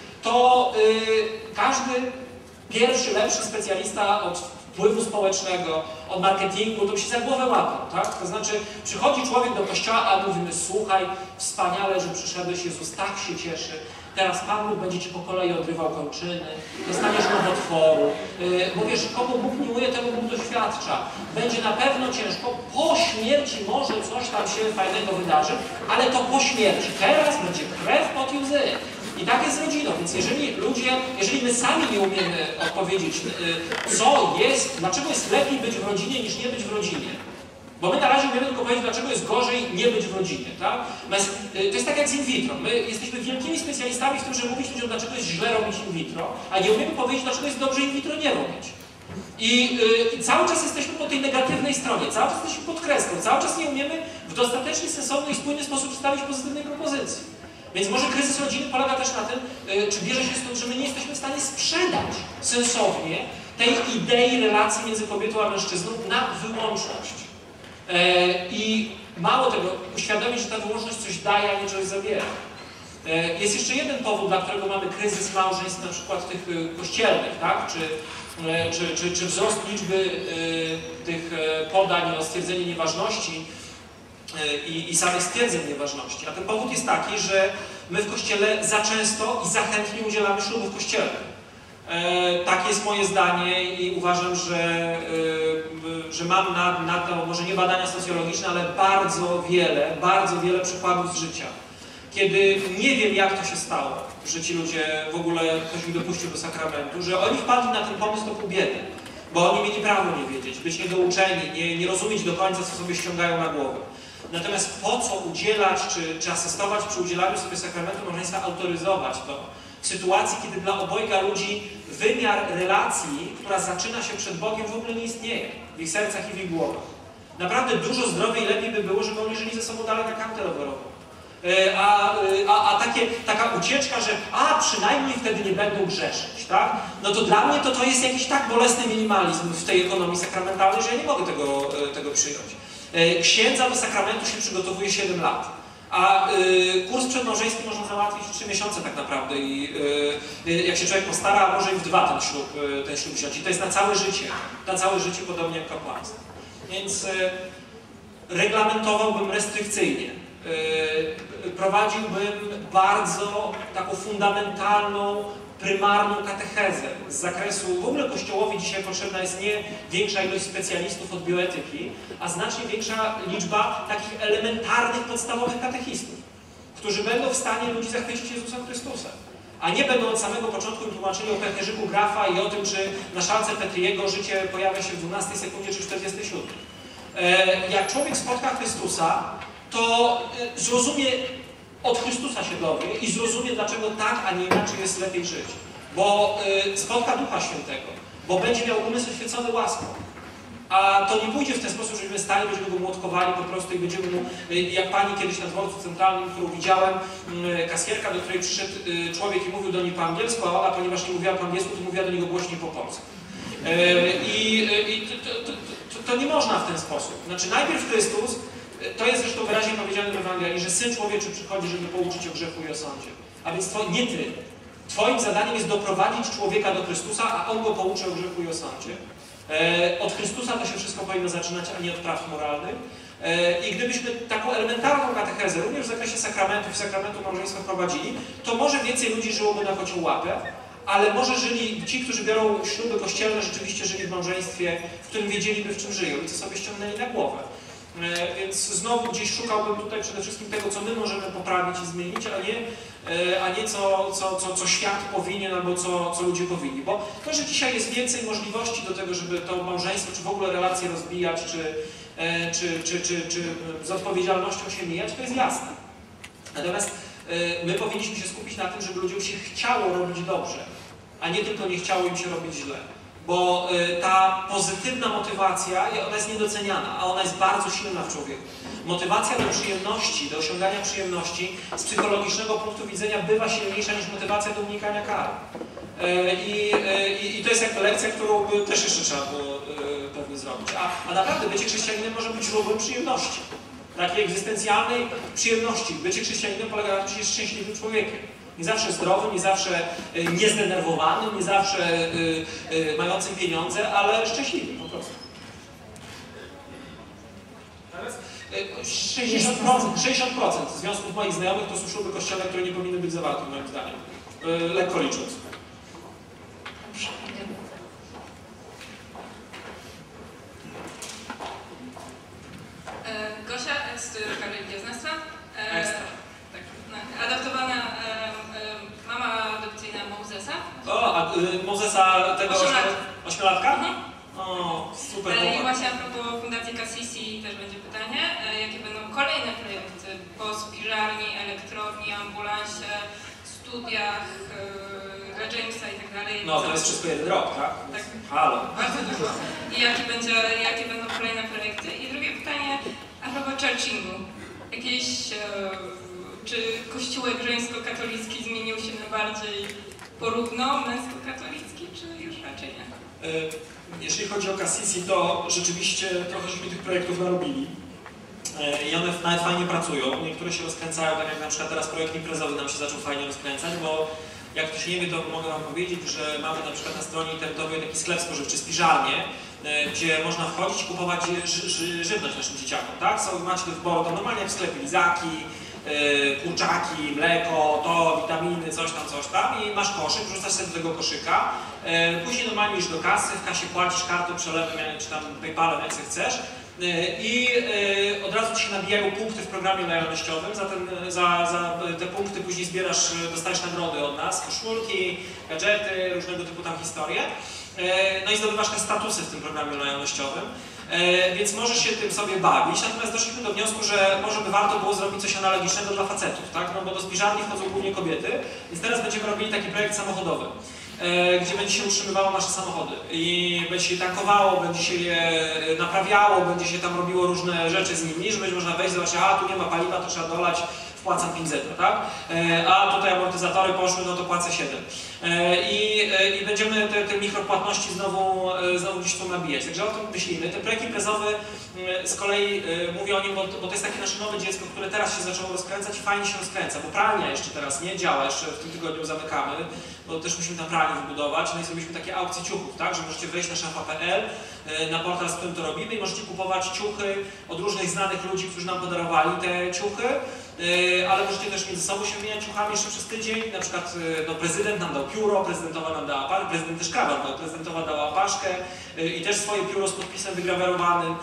to yy, każdy pierwszy, lepszy specjalista od wpływu społecznego, od marketingu, to się za głowę łapał, tak? To znaczy przychodzi człowiek do kościoła, a mówimy: słuchaj, wspaniale, że przyszedłeś, Jezus tak się cieszy, teraz Pan Bóg będzie Ci po kolei odrywał kończyny, dostaniesz nowotworu, yy, bo wiesz, kogo Bóg miłuje, temu Bóg doświadcza. Będzie na pewno ciężko, po śmierci może coś tam się fajnego wydarzy, ale to po śmierci. Teraz będzie krew, pot i łzy. I tak jest z rodziną, więc jeżeli ludzie, jeżeli my sami nie umiemy odpowiedzieć, yy, co jest, dlaczego jest lepiej być w rodzinie niż nie być w rodzinie, bo my na razie umiemy tylko powiedzieć, dlaczego jest gorzej nie być w rodzinie, tak? To jest tak jak z in vitro. My jesteśmy wielkimi specjalistami w tym, że mówić ludziom, dlaczego jest źle robić in vitro, a nie umiemy powiedzieć, dlaczego jest dobrze in vitro nie robić. I, yy, I cały czas jesteśmy po tej negatywnej stronie, cały czas jesteśmy pod kreską, cały czas nie umiemy w dostatecznie sensowny i spójny sposób przedstawić pozytywnej propozycji. Więc może kryzys rodziny polega też na tym, yy, czy bierze się stąd, że my nie jesteśmy w stanie sprzedać sensownie tej idei relacji między kobietą a mężczyzną na wyłączność. I mało tego, uświadomić, że ta wyłączność coś daje, a nie coś zabiera. Jest jeszcze jeden powód, dla którego mamy kryzys małżeństw, na przykład tych kościelnych, tak? czy, czy, czy, czy wzrost liczby tych podań o stwierdzenie nieważności i, i samych stwierdzeń nieważności. A ten powód jest taki, że my w Kościele za często i za chętnie udzielamy ślubów kościelnych. E, takie jest moje zdanie i uważam, że, e, że mam na, na to, może nie badania socjologiczne, ale bardzo wiele, bardzo wiele przykładów z życia. Kiedy nie wiem, jak to się stało, że ci ludzie w ogóle ktoś mi dopuścił do sakramentu, że oni wpadli na ten pomysł do pół biedy, bo oni mieli prawo nie wiedzieć, być niedouczeni, nie, nie rozumieć do końca, co sobie ściągają na głowę. Natomiast po co udzielać, czy, czy asystować przy udzielaniu sobie sakramentu małżeństwa, autoryzować to w sytuacji, kiedy dla obojga ludzi wymiar relacji, która zaczyna się przed Bogiem, w ogóle nie istnieje w ich sercach i w ich głowach. Naprawdę dużo zdrowiej i lepiej by było, żeby oni żyli ze sobą dalej na kantę rowerową. A, a, a takie, taka ucieczka, że a przynajmniej wtedy nie będą grzeszyć, tak? No to dla mnie to, to jest jakiś tak bolesny minimalizm w tej ekonomii sakramentalnej, że ja nie mogę tego, tego przyjąć. Księdza do sakramentu się przygotowuje siedem lat. A y, kurs przedmałżeński można załatwić w trzy miesiące tak naprawdę i y, y, jak się człowiek postara, może i w dwa ten ślub, y, ten ślub wziąć. I to jest na całe życie, na całe życie podobnie jak kapłaństwo. Więc y, reglamentowałbym restrykcyjnie. Y, prowadziłbym bardzo taką fundamentalną, prymarną katechezę z zakresu, w ogóle Kościołowi dzisiaj potrzebna jest nie większa ilość specjalistów od bioetyki, a znacznie większa liczba takich elementarnych, podstawowych katechistów, którzy będą w stanie ludzi zachwycić Jezusem Chrystusem, a nie będą od samego początku im tłumaczyli o pęcherzyku Grafa i o tym, czy na szalce Petriego życie pojawia się w dwunastej sekundzie czy w czterdziestej siódmej. Jak człowiek spotka Chrystusa, to zrozumie, od Chrystusa się dowie i zrozumie, dlaczego tak, a nie inaczej jest lepiej żyć. Bo y, spotka Ducha Świętego, bo będzie miał umysł oświecony łaską. A to nie pójdzie w ten sposób, żebyśmy stali, będziemy go młodkowali po prostu i będziemy mu, y, jak pani kiedyś na dworcu centralnym, którą widziałem, y, kasjerka, do której przyszedł y, człowiek i mówił do niej po angielsku, a ona, ponieważ nie mówiła po angielsku, to mówiła do niego głośniej po polsku. Y, I y, y, to, to, to, to nie można w ten sposób. Znaczy najpierw Chrystus. To jest zresztą wyraźnie powiedziane w Ewangelii, że Syn Człowieczy przychodzi, żeby pouczyć o grzechu i o sądzie. A więc to nie Ty. Twoim zadaniem jest doprowadzić człowieka do Chrystusa, a On go pouczy o grzechu i o sądzie. E, od Chrystusa to się wszystko powinno zaczynać, a nie od praw moralnych. E, I gdybyśmy taką elementarną katechezę, również w zakresie sakramentów i sakramentu małżeństwa prowadzili, to może więcej ludzi żyłoby na kocią łapę, ale może żyli, ci, którzy biorą śluby kościelne, rzeczywiście żyli w małżeństwie, w którym wiedzieliby, w czym żyją i co sobie ściągnęli na głowę. E, więc znowu gdzieś szukałbym tutaj przede wszystkim tego, co my możemy poprawić i zmienić, a nie, e, a nie co, co, co, co świat powinien albo co, co ludzie powinni. Bo to, że dzisiaj jest więcej możliwości do tego, żeby to małżeństwo, czy w ogóle relacje rozbijać, czy, e, czy, czy, czy, czy z odpowiedzialnością się mijać, to jest jasne. Natomiast e, my powinniśmy się skupić na tym, żeby ludziom się chciało robić dobrze, a nie tylko nie chciało im się robić źle. Bo y, ta pozytywna motywacja, ona jest niedoceniana, a ona jest bardzo silna w człowieku. Motywacja do przyjemności, do osiągania przyjemności z psychologicznego punktu widzenia bywa silniejsza niż motywacja do unikania kary. Y, i, y, I to jest jakby lekcja, którą by też jeszcze trzeba było y, pewnie zrobić. A, a naprawdę bycie chrześcijaninem może być źródłem przyjemności. Takiej egzystencjalnej przyjemności. Bycie chrześcijaninem polega na tym, że jest szczęśliwym człowiekiem. Nie zawsze zdrowym, nie zawsze y, niezdenerwowanym, nie zawsze y, y, mającym pieniądze, ale szczęśliwym po prostu. Teraz sześćdziesiąt procent, sześćdziesiąt procent związków moich znajomych to są śluby kościelne, które nie powinny być zawarte, moim zdaniem. Y, lekko licząc. Gosia, studentka religioznawstwa. Ekstra. Tak, adoptowana e, e, mama adopcyjna Mozesa. O, a y, Mozesa tego Ośmiolatka. ośmiolatka? Mhm. O, super. E, I właśnie a propos Fundacji Cassisi też będzie pytanie, e, jakie będą kolejne projekty po spiżarni, elektrowni, ambulansie, studiach e, dla Jamesa i tak dalej. No, to jest wszystko jeden rok, tak? Tak. Halo. Bardzo dużo. I jakie, będzie, jakie będą kolejne projekty? I drugie pytanie a propos churchingu. Jakieś, e, czy kościółek żeńsko-katolicki zmienił się na bardziej porówno męsko-katolicki, czy już raczej nie? Jeśli chodzi o Cassisi, to rzeczywiście trochę żeśmy tych projektów narobili. I one nawet fajnie pracują. Niektóre się rozkręcają, tak jak na przykład teraz projekt imprezowy nam się zaczął fajnie rozkręcać, bo jak ktoś nie wie, to mogę Wam powiedzieć, że mamy na przykład na stronie internetowej taki sklep spożywczy, spiżarnię, gdzie można wchodzić i kupować ży ży żywność naszym dzieciakom, tak? Są, macie do wyboru, to normalnie jak w sklepie lizaki, yy, kurczaki, mleko, to, witaminy, coś tam, coś tam i masz koszyk, wrzucasz sobie do tego koszyka, yy, później normalnie idziesz do kasy, w kasie płacisz kartą, przelewem, czy tam PayPalem, jak sobie chcesz. I y, od razu ci się nabijają punkty w programie lojalnościowym, za, ten, za, za te punkty później zbierasz, dostajesz nagrody od nas, koszulki, gadżety, różnego typu tam historie. Y, no i zdobywasz te statusy w tym programie lojalnościowym, y, więc możesz się tym sobie bawić, natomiast doszliśmy do wniosku, że może by warto było zrobić coś analogicznego dla facetów, tak? No bo do spiżarni wchodzą głównie kobiety, więc teraz będziemy robili taki projekt samochodowy, gdzie będzie się utrzymywało nasze samochody i będzie się tankowało, będzie się je naprawiało, będzie się tam robiło różne rzeczy z nimi, że będzie można wejść, zobaczyć, a tu nie ma paliwa, to trzeba dolać w wpłacam pięć zeta, tak? A tutaj amortyzatory poszły, no to płacę siedem. I, i będziemy te, te mikropłatności znowu, znowu gdzieś tu nabijać. Także o tym myślimy. Ten projekt imprezowy z kolei mówię o nim, bo, bo to jest takie nasze nowe dziecko, które teraz się zaczęło rozkręcać i fajnie się rozkręca, bo pralnia jeszcze teraz nie działa, jeszcze w tym tygodniu zamykamy, bo też musimy tam pralnię wybudować. No i zrobiliśmy takie aukcje ciuchów, tak, że możecie wejść na szafa kropka pe el, na portal, z którym to robimy i możecie kupować ciuchy od różnych znanych ludzi, którzy nam podarowali te ciuchy. Ale możecie też między sobą się wymieniać ciuchami jeszcze przez tydzień. Na przykład no, prezydent nam dał pióro, prezydentowa nam dała paszkę, prezydent też krawat dał, prezydentowa dała paszkę i też swoje pióro z podpisem wygrawerowanym.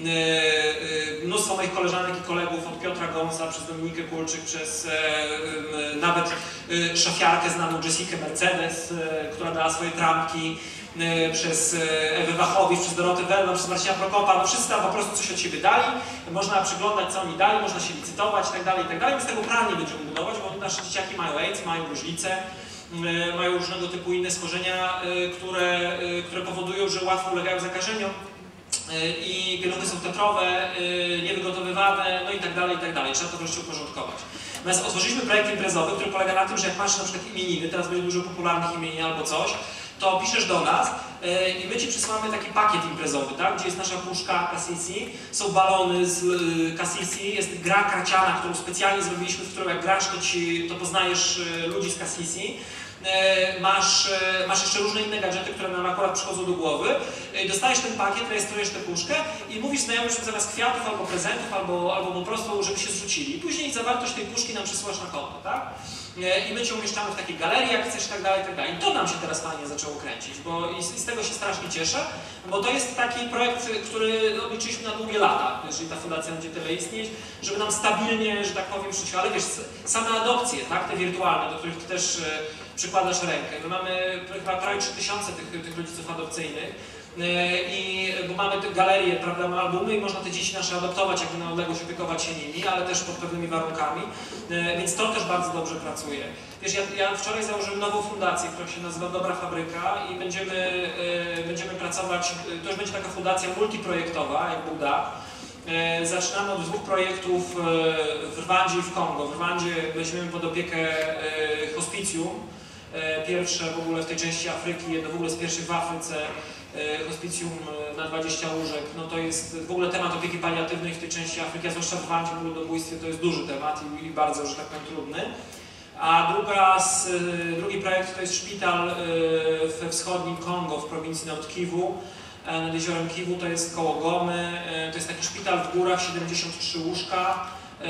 Mnóstwo moich koleżanek i kolegów, od Piotra Gąsa, przez Dominikę Kulczyk, przez nawet szafiarkę znaną Jessikę Mercedes, która dała swoje trampki, przez Ewę Wachowicz, przez Dorotę Wellman, przez Marcina Prokopa, no wszyscy tam po prostu coś od siebie dali, można przyglądać co oni dali, można się licytować itd., itd. My z tego pralnie będziemy budować, bo nasze dzieciaki mają AIDS, mają gruźlicę, mają różnego typu inne schorzenia, które, które powodują, że łatwo ulegają zakażeniom i pieluchy są tetrowe, niewygotowywane, no i tak dalej, i tak dalej. Trzeba to wreszcie uporządkować. Natomiast otworzyliśmy projekt imprezowy, który polega na tym, że jak masz na przykład imieniny, teraz będzie dużo popularnych imienin albo coś, to piszesz do nas yy, i my Ci przysłamy taki pakiet imprezowy, tak? Gdzie jest nasza puszka Casisi, są balony z yy, Casisi, jest gra karciana, którą specjalnie zrobiliśmy, w którą jak grasz, to, ci, to poznajesz yy, ludzi z Casisi. Yy, masz, yy, masz jeszcze różne inne gadżety, które nam akurat przychodzą do głowy. Yy, dostajesz ten pakiet, rejestrujesz tę puszkę i mówisz znajomym, że zamiast kwiatów albo prezentów, albo, albo po prostu, żeby się zrzucili. Później zawartość tej puszki nam przysyłasz na konto, tak? I my Cię umieszczamy w takiej galerii, jak chcesz, i tak dalej, i tak dalej. I to nam się teraz fajnie zaczęło kręcić, bo i z, i z tego się strasznie cieszę, bo to jest taki projekt, który obliczyliśmy na długie lata, jeżeli ta fundacja będzie tyle istnieć, żeby nam stabilnie, że tak powiem, żyć. Ale wiesz, same adopcje, tak, te wirtualne, do których Ty też e, przykładasz rękę. My mamy chyba prawie trzy tysiące tych, tych rodziców adopcyjnych. I, bo mamy te galerie, prawda, mamy albumy i można te dzieci nasze adoptować, jakby na odległość opiekować się nimi, ale też pod pewnymi warunkami, więc to też bardzo dobrze pracuje. Wiesz, ja, ja wczoraj założyłem nową fundację, która się nazywa Dobra Fabryka i będziemy, będziemy pracować, to już będzie taka fundacja multiprojektowa, jak Bóg da. Zaczynamy od dwóch projektów w Rwandzie i w Kongo. W Rwandzie weźmiemy pod opiekę hospicjum, pierwsze w ogóle w tej części Afryki, jedno w ogóle z pierwszych w Afryce, hospicjum na dwadzieścia łóżek, no to jest w ogóle temat opieki paliatywnej w tej części Afryki, a zwłaszcza w Rwandzie, w ludobójstwie, to jest duży temat i, i bardzo, że tak powiem, trudny. A druga z, drugi projekt to jest szpital we wschodnim Kongo, w prowincji Nord Kivu, nad jeziorem Kivu, to jest koło Gomy, to jest taki szpital w górach, siedemdziesiąt trzy łóżka,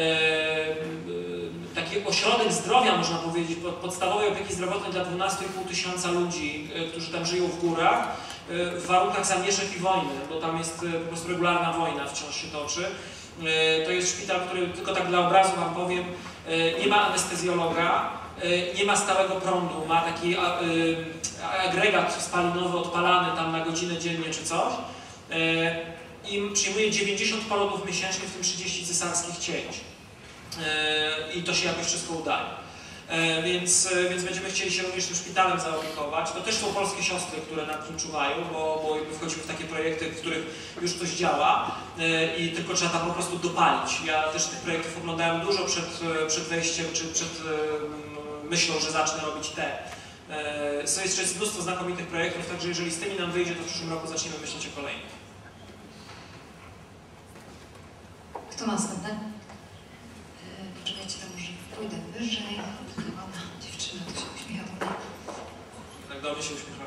taki ośrodek zdrowia, można powiedzieć, podstawowej opieki zdrowotnej dla dwunastu i pół tysiąca ludzi, którzy tam żyją w górach, w warunkach zamieszek i wojny, bo tam jest po prostu regularna wojna, wciąż się toczy. To jest szpital, który, tylko tak dla obrazu Wam powiem, nie ma anestezjologa, nie ma stałego prądu, ma taki agregat spalinowy odpalany tam na godzinę dziennie czy coś i przyjmuje dziewięćdziesiąt porodów miesięcznie, w tym trzydzieści cesarskich cięć. I to się jakoś wszystko udaje. Więc, więc będziemy chcieli się również tym szpitalem zaopiekować. To też są polskie siostry, które nad tym czuwają, bo, bo wchodzimy w takie projekty, w których już coś działa i tylko trzeba tam po prostu dopalić. Ja też tych projektów oglądałem dużo przed, przed wejściem, czy przed myślą, że zacznę robić te. Jest jeszcze mnóstwo znakomitych projektów, także jeżeli z tymi nam wyjdzie, to w przyszłym roku zaczniemy myśleć o kolejnych. Kto następny? Poczekajcie, to może pójdę wyżej. Ładna dziewczyna, to się uśmiecha do mnie. Tak do mnie się uśmiecha.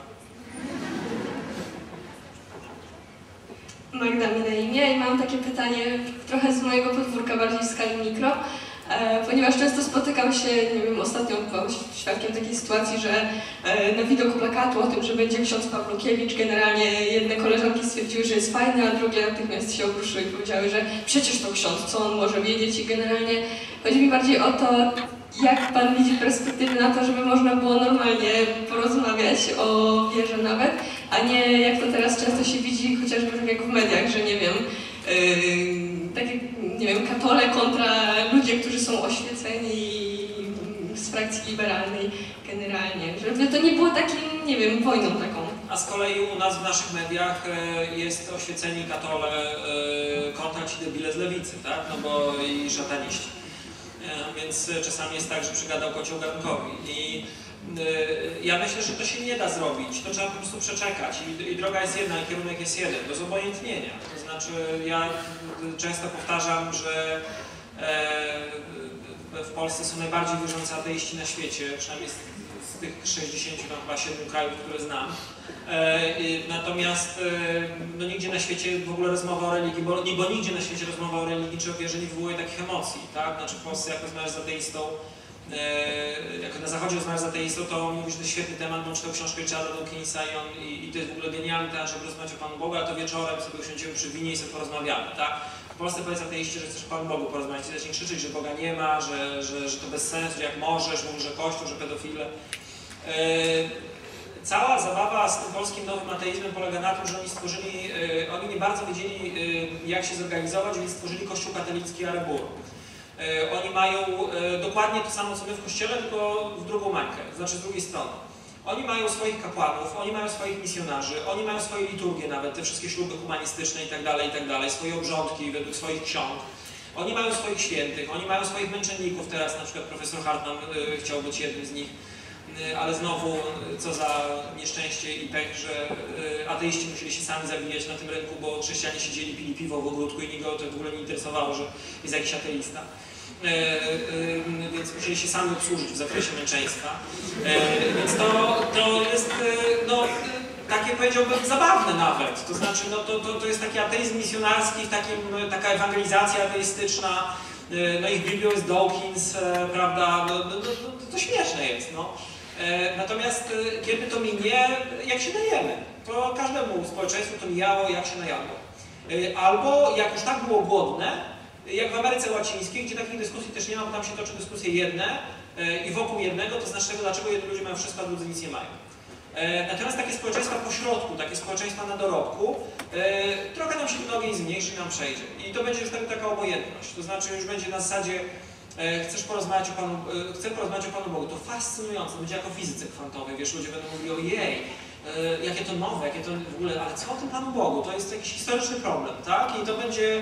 Magda mi na imię i mam takie pytanie trochę z mojego podwórka, bardziej w skali mikro, e, ponieważ często spotykam się, nie wiem, ostatnio byłam świadkiem takiej sytuacji, że e, na widok plakatu o tym, że będzie ksiądz Pawlukiewicz, generalnie jedne koleżanki stwierdziły, że jest fajny, a drugie natychmiast się obruszyły i powiedziały, że przecież to ksiądz, co on może wiedzieć i generalnie chodzi mi bardziej o to, jak Pan widzi perspektywy na to, żeby można było normalnie porozmawiać o wierze nawet, a nie jak to teraz często się widzi, chociażby tak jak w mediach, że nie wiem, yy, tak jak, nie wiem, katole kontra ludzie, którzy są oświeceni z frakcji liberalnej generalnie, żeby to nie było takim, nie wiem, wojną taką. A z kolei u nas w naszych mediach jest oświeceni katole kontra ci debile z lewicy, tak? No bo i szataniści. więc czasami jest tak, że przygadał kocioł garnkowi. I ja myślę, że to się nie da zrobić, to trzeba po prostu przeczekać i, i droga jest jedna, i kierunek jest jeden, do zobojętnienia. To znaczy ja często powtarzam, że e, w Polsce są najbardziej wierzący ateiści na świecie, przynajmniej z, z tych sześćdziesięciu, tam chyba siedmiu krajów, które znam. E, natomiast e, no, nigdzie na świecie w ogóle rozmowa o religii, bo, nie, bo nigdzie na świecie rozmowa o religii czy o wierze nie wywołuje takich emocji, tak? Znaczy w Polsce jak rozmawiasz z ateistą, e, jak na zachodzie rozmawiasz z ateistą, to mówisz, że to jest świetny temat, bo czytał książkę Richarda Dawkinsa i, on, i, i to jest w ogóle genialny temat, żeby rozmawiać o Panu Bogu, ale to wieczorem sobie usiądziemy przy winie i sobie porozmawiamy, tak? W Polsce powiedz ateiście, że chcesz o Panu Bogu porozmawiać i zacznie krzyczeć, że Boga nie ma, że, że, że to bez sensu, jak możesz, mówisz, że Kościół, że pedofile. E, Cała zabawa z tym polskim nowym ateizmem polega na tym, że oni stworzyli, y, oni nie bardzo wiedzieli y, jak się zorganizować, więc stworzyli Kościół katolicki Arebur. Y, oni mają y, dokładnie to samo co my w Kościele, tylko w drugą mańkę, to znaczy z drugiej strony. Oni mają swoich kapłanów, oni mają swoich misjonarzy, oni mają swoje liturgie nawet, te wszystkie śluby humanistyczne i tak dalej, i tak dalej, swoje obrządki według swoich ksiąg. Oni mają swoich świętych, oni mają swoich męczenników, teraz na przykład profesor Hartman y, chciał być jednym z nich. Ale znowu, co za nieszczęście i pech, że ateiści musieli się sami zabijać na tym rynku, bo chrześcijanie siedzieli, pili piwo w ogródku i nikogo to w ogóle nie interesowało, że jest jakiś ateista. Więc musieli się sami obsłużyć w zakresie męczeństwa. Więc to, to jest, no, takie powiedziałbym zabawne nawet. To znaczy, no, to, to, to jest taki ateizm misjonarski, takim, taka ewangelizacja ateistyczna. No ich Biblią jest Dawkins, prawda, no, no, no, to śmieszne jest, no. Natomiast kiedy to minie, jak się najemy, to każdemu społeczeństwu to mijało, jak się najadło. Albo jak już tak było głodne, jak w Ameryce Łacińskiej, gdzie takich dyskusji też nie ma, bo tam się toczy dyskusje jedne i wokół jednego, to znaczy tego, dlaczego jedni ludzie mają wszystko, a drudzy nic nie mają. Natomiast takie społeczeństwa pośrodku, takie społeczeństwa na dorobku, trochę nam się ten ogień zmniejszy i nam przejdzie. I to będzie już wtedy taka obojętność. To znaczy już będzie na zasadzie chcesz porozmawiać o Panu, chcę porozmawiać o Panu Bogu. To fascynujące, będzie jak o fizyce kwantowej. Wiesz, ludzie będą mówili, ojej, jakie to nowe, jakie to w ogóle, ale co o tym Panu Bogu? To jest jakiś historyczny problem, tak? I to będzie,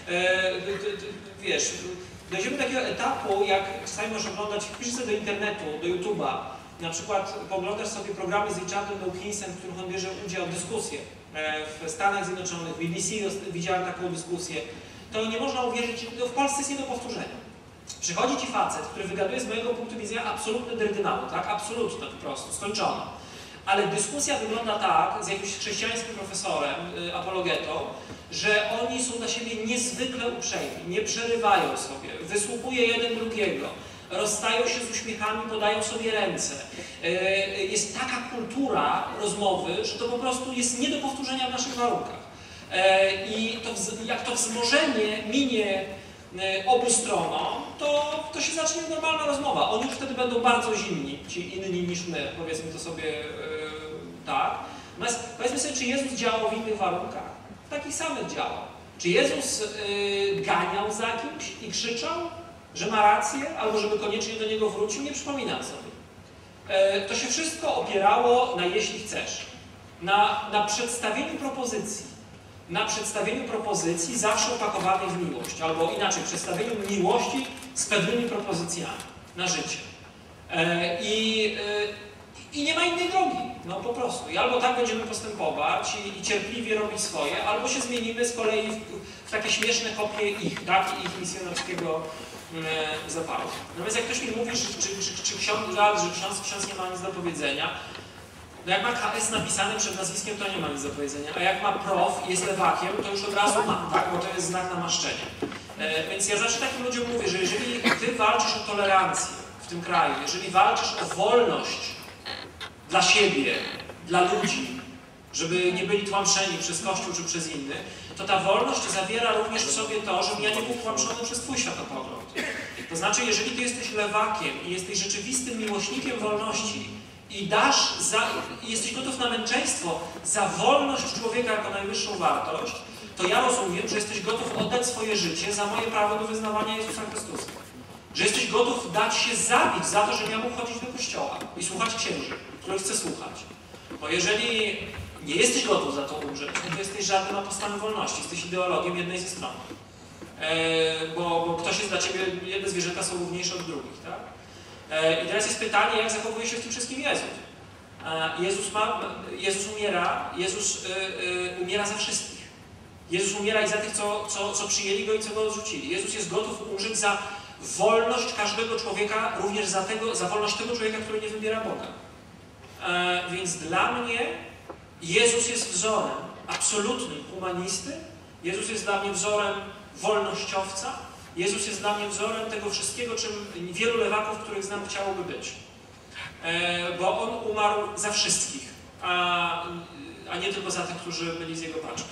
wiesz, dojdziemy do takiego etapu, jak czasami możesz oglądać, wpisz sobie do internetu, do YouTube'a, na przykład poglądasz sobie programy z Richardem Dawkinsem, w których on bierze udział w dyskusję. W Stanach Zjednoczonych, w B B C widziałem taką dyskusję. To nie można uwierzyć, no w Polsce jest nie do powtórzenia. Przychodzi ci facet, który wygaduje z mojego punktu widzenia absolutny dyrdynały, tak? Absolutnie po prostu, skończono. Ale dyskusja wygląda tak, z jakimś chrześcijańskim profesorem, y, apologetą, że oni są dla siebie niezwykle uprzejmi, nie przerywają sobie, wysłuchuje jeden drugiego. Rozstają się z uśmiechami, podają sobie ręce. Jest taka kultura rozmowy, że to po prostu jest nie do powtórzenia w naszych warunkach. I to, jak to wzmożenie minie obu stronom, to, to się zacznie normalna rozmowa. Oni już wtedy będą bardzo zimni, ci inni niż my, powiedzmy to sobie tak. Natomiast powiedzmy sobie, czy Jezus działał w innych warunkach? W takich samych działał. Czy Jezus ganiał za kimś i krzyczał, że ma rację, albo żeby koniecznie do niego wrócił, nie przypominam sobie. E, to się wszystko opierało na jeśli chcesz. Na, na przedstawieniu propozycji. Na przedstawieniu propozycji zawsze opakowanej w miłość. Albo inaczej, przedstawieniu miłości z pewnymi propozycjami na życie. E, i, e, I nie ma innej drogi. No po prostu. I albo tak będziemy postępować i, i cierpliwie robić swoje, albo się zmienimy z kolei w, w takie śmieszne kopie ich, tak? Ich misjonarskiego zapału. Natomiast jak ktoś mi mówi, że, czy, czy, czy, ksiądz, że ksiądz, ksiądz nie ma nic do powiedzenia, no jak ma K S napisane przed nazwiskiem, to nie ma nic do powiedzenia, a jak ma prof i jest lewakiem, to już od razu ma, tak? Bo to jest znak namaszczenia. E, więc ja zawsze takim ludziom mówię, że jeżeli ty walczysz o tolerancję w tym kraju, jeżeli walczysz o wolność dla siebie, dla ludzi, żeby nie byli tłamszeni przez Kościół czy przez innych, to ta wolność zawiera również w sobie to, żebym ja nie był tłamszony przez twój światopogląd. To znaczy, jeżeli ty jesteś lewakiem i jesteś rzeczywistym miłośnikiem wolności i dasz, za, i jesteś gotów na męczeństwo za wolność człowieka jako najwyższą wartość, to ja rozumiem, że jesteś gotów oddać swoje życie za moje prawo do wyznawania Jezusa Chrystusa. Że jesteś gotów dać się zabić za to, żebym ja mógł chodzić do kościoła i słuchać księży, których chcę słuchać. Bo jeżeli nie jesteś gotów za to umrzeć, to jesteś żadnym apostołem wolności, jesteś ideologiem jednej ze stron. bo, bo ktoś jest dla ciebie, jedne zwierzęta są równiejsze od drugich, tak? I teraz jest pytanie, jak zachowuje się w tym wszystkim Jezus. Jezus, ma, Jezus umiera, Jezus umiera za wszystkich. Jezus umiera i za tych, co, co, co przyjęli Go i co Go odrzucili. Jezus jest gotów umrzeć za wolność każdego człowieka, również za, tego, za wolność tego człowieka, który nie wybiera Boga. E, więc dla mnie Jezus jest wzorem absolutnym humanisty, Jezus jest dla mnie wzorem wolnościowca, Jezus jest dla mnie wzorem tego wszystkiego, czym wielu lewaków, których znam, chciałoby być. E, bo On umarł za wszystkich, a, a nie tylko za tych, którzy byli z Jego paczką.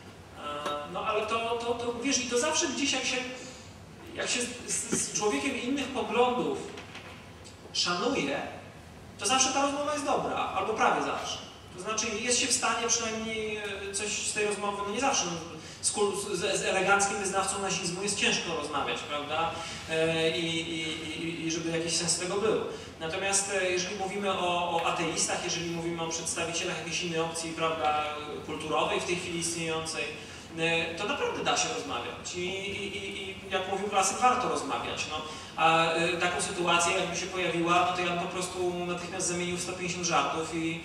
No ale to, to, to, wiesz, i to zawsze gdzieś jak się, jak się z, z człowiekiem innych poglądów szanuje, to zawsze ta rozmowa jest dobra, albo prawie zawsze. To znaczy jest się w stanie przynajmniej coś z tej rozmowy, no nie zawsze, no, z, z, z eleganckim wyznawcą nazizmu jest ciężko rozmawiać, prawda? E, i, i, I żeby jakiś sens tego był. Natomiast jeżeli mówimy o, o ateistach, jeżeli mówimy o przedstawicielach jakiejś innej opcji, prawda, kulturowej w tej chwili istniejącej, to naprawdę da się rozmawiać i, i, i jak mówił klasyk, warto rozmawiać. No, a y, taką sytuację jakby się pojawiła, no to ja bym po prostu natychmiast zamienił sto pięćdziesiąt żartów i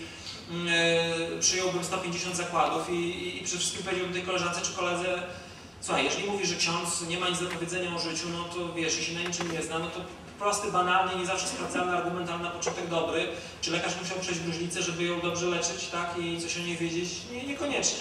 y, przyjąłbym sto pięćdziesiąt zakładów i, i, i przede wszystkim powiedziałbym tej koleżance czy koledze: słuchaj, jeżeli mówisz, że ksiądz nie ma nic do powiedzenia o życiu, no to wiesz, jeśli na niczym nie zna, no to prosty, banalny, nie zawsze sprawdzalny argument, ale na początek dobry. Czy lekarz musiał przejść gruźlicę, żeby ją dobrze leczyć, tak, i coś o niej wiedzieć? Nie, niekoniecznie.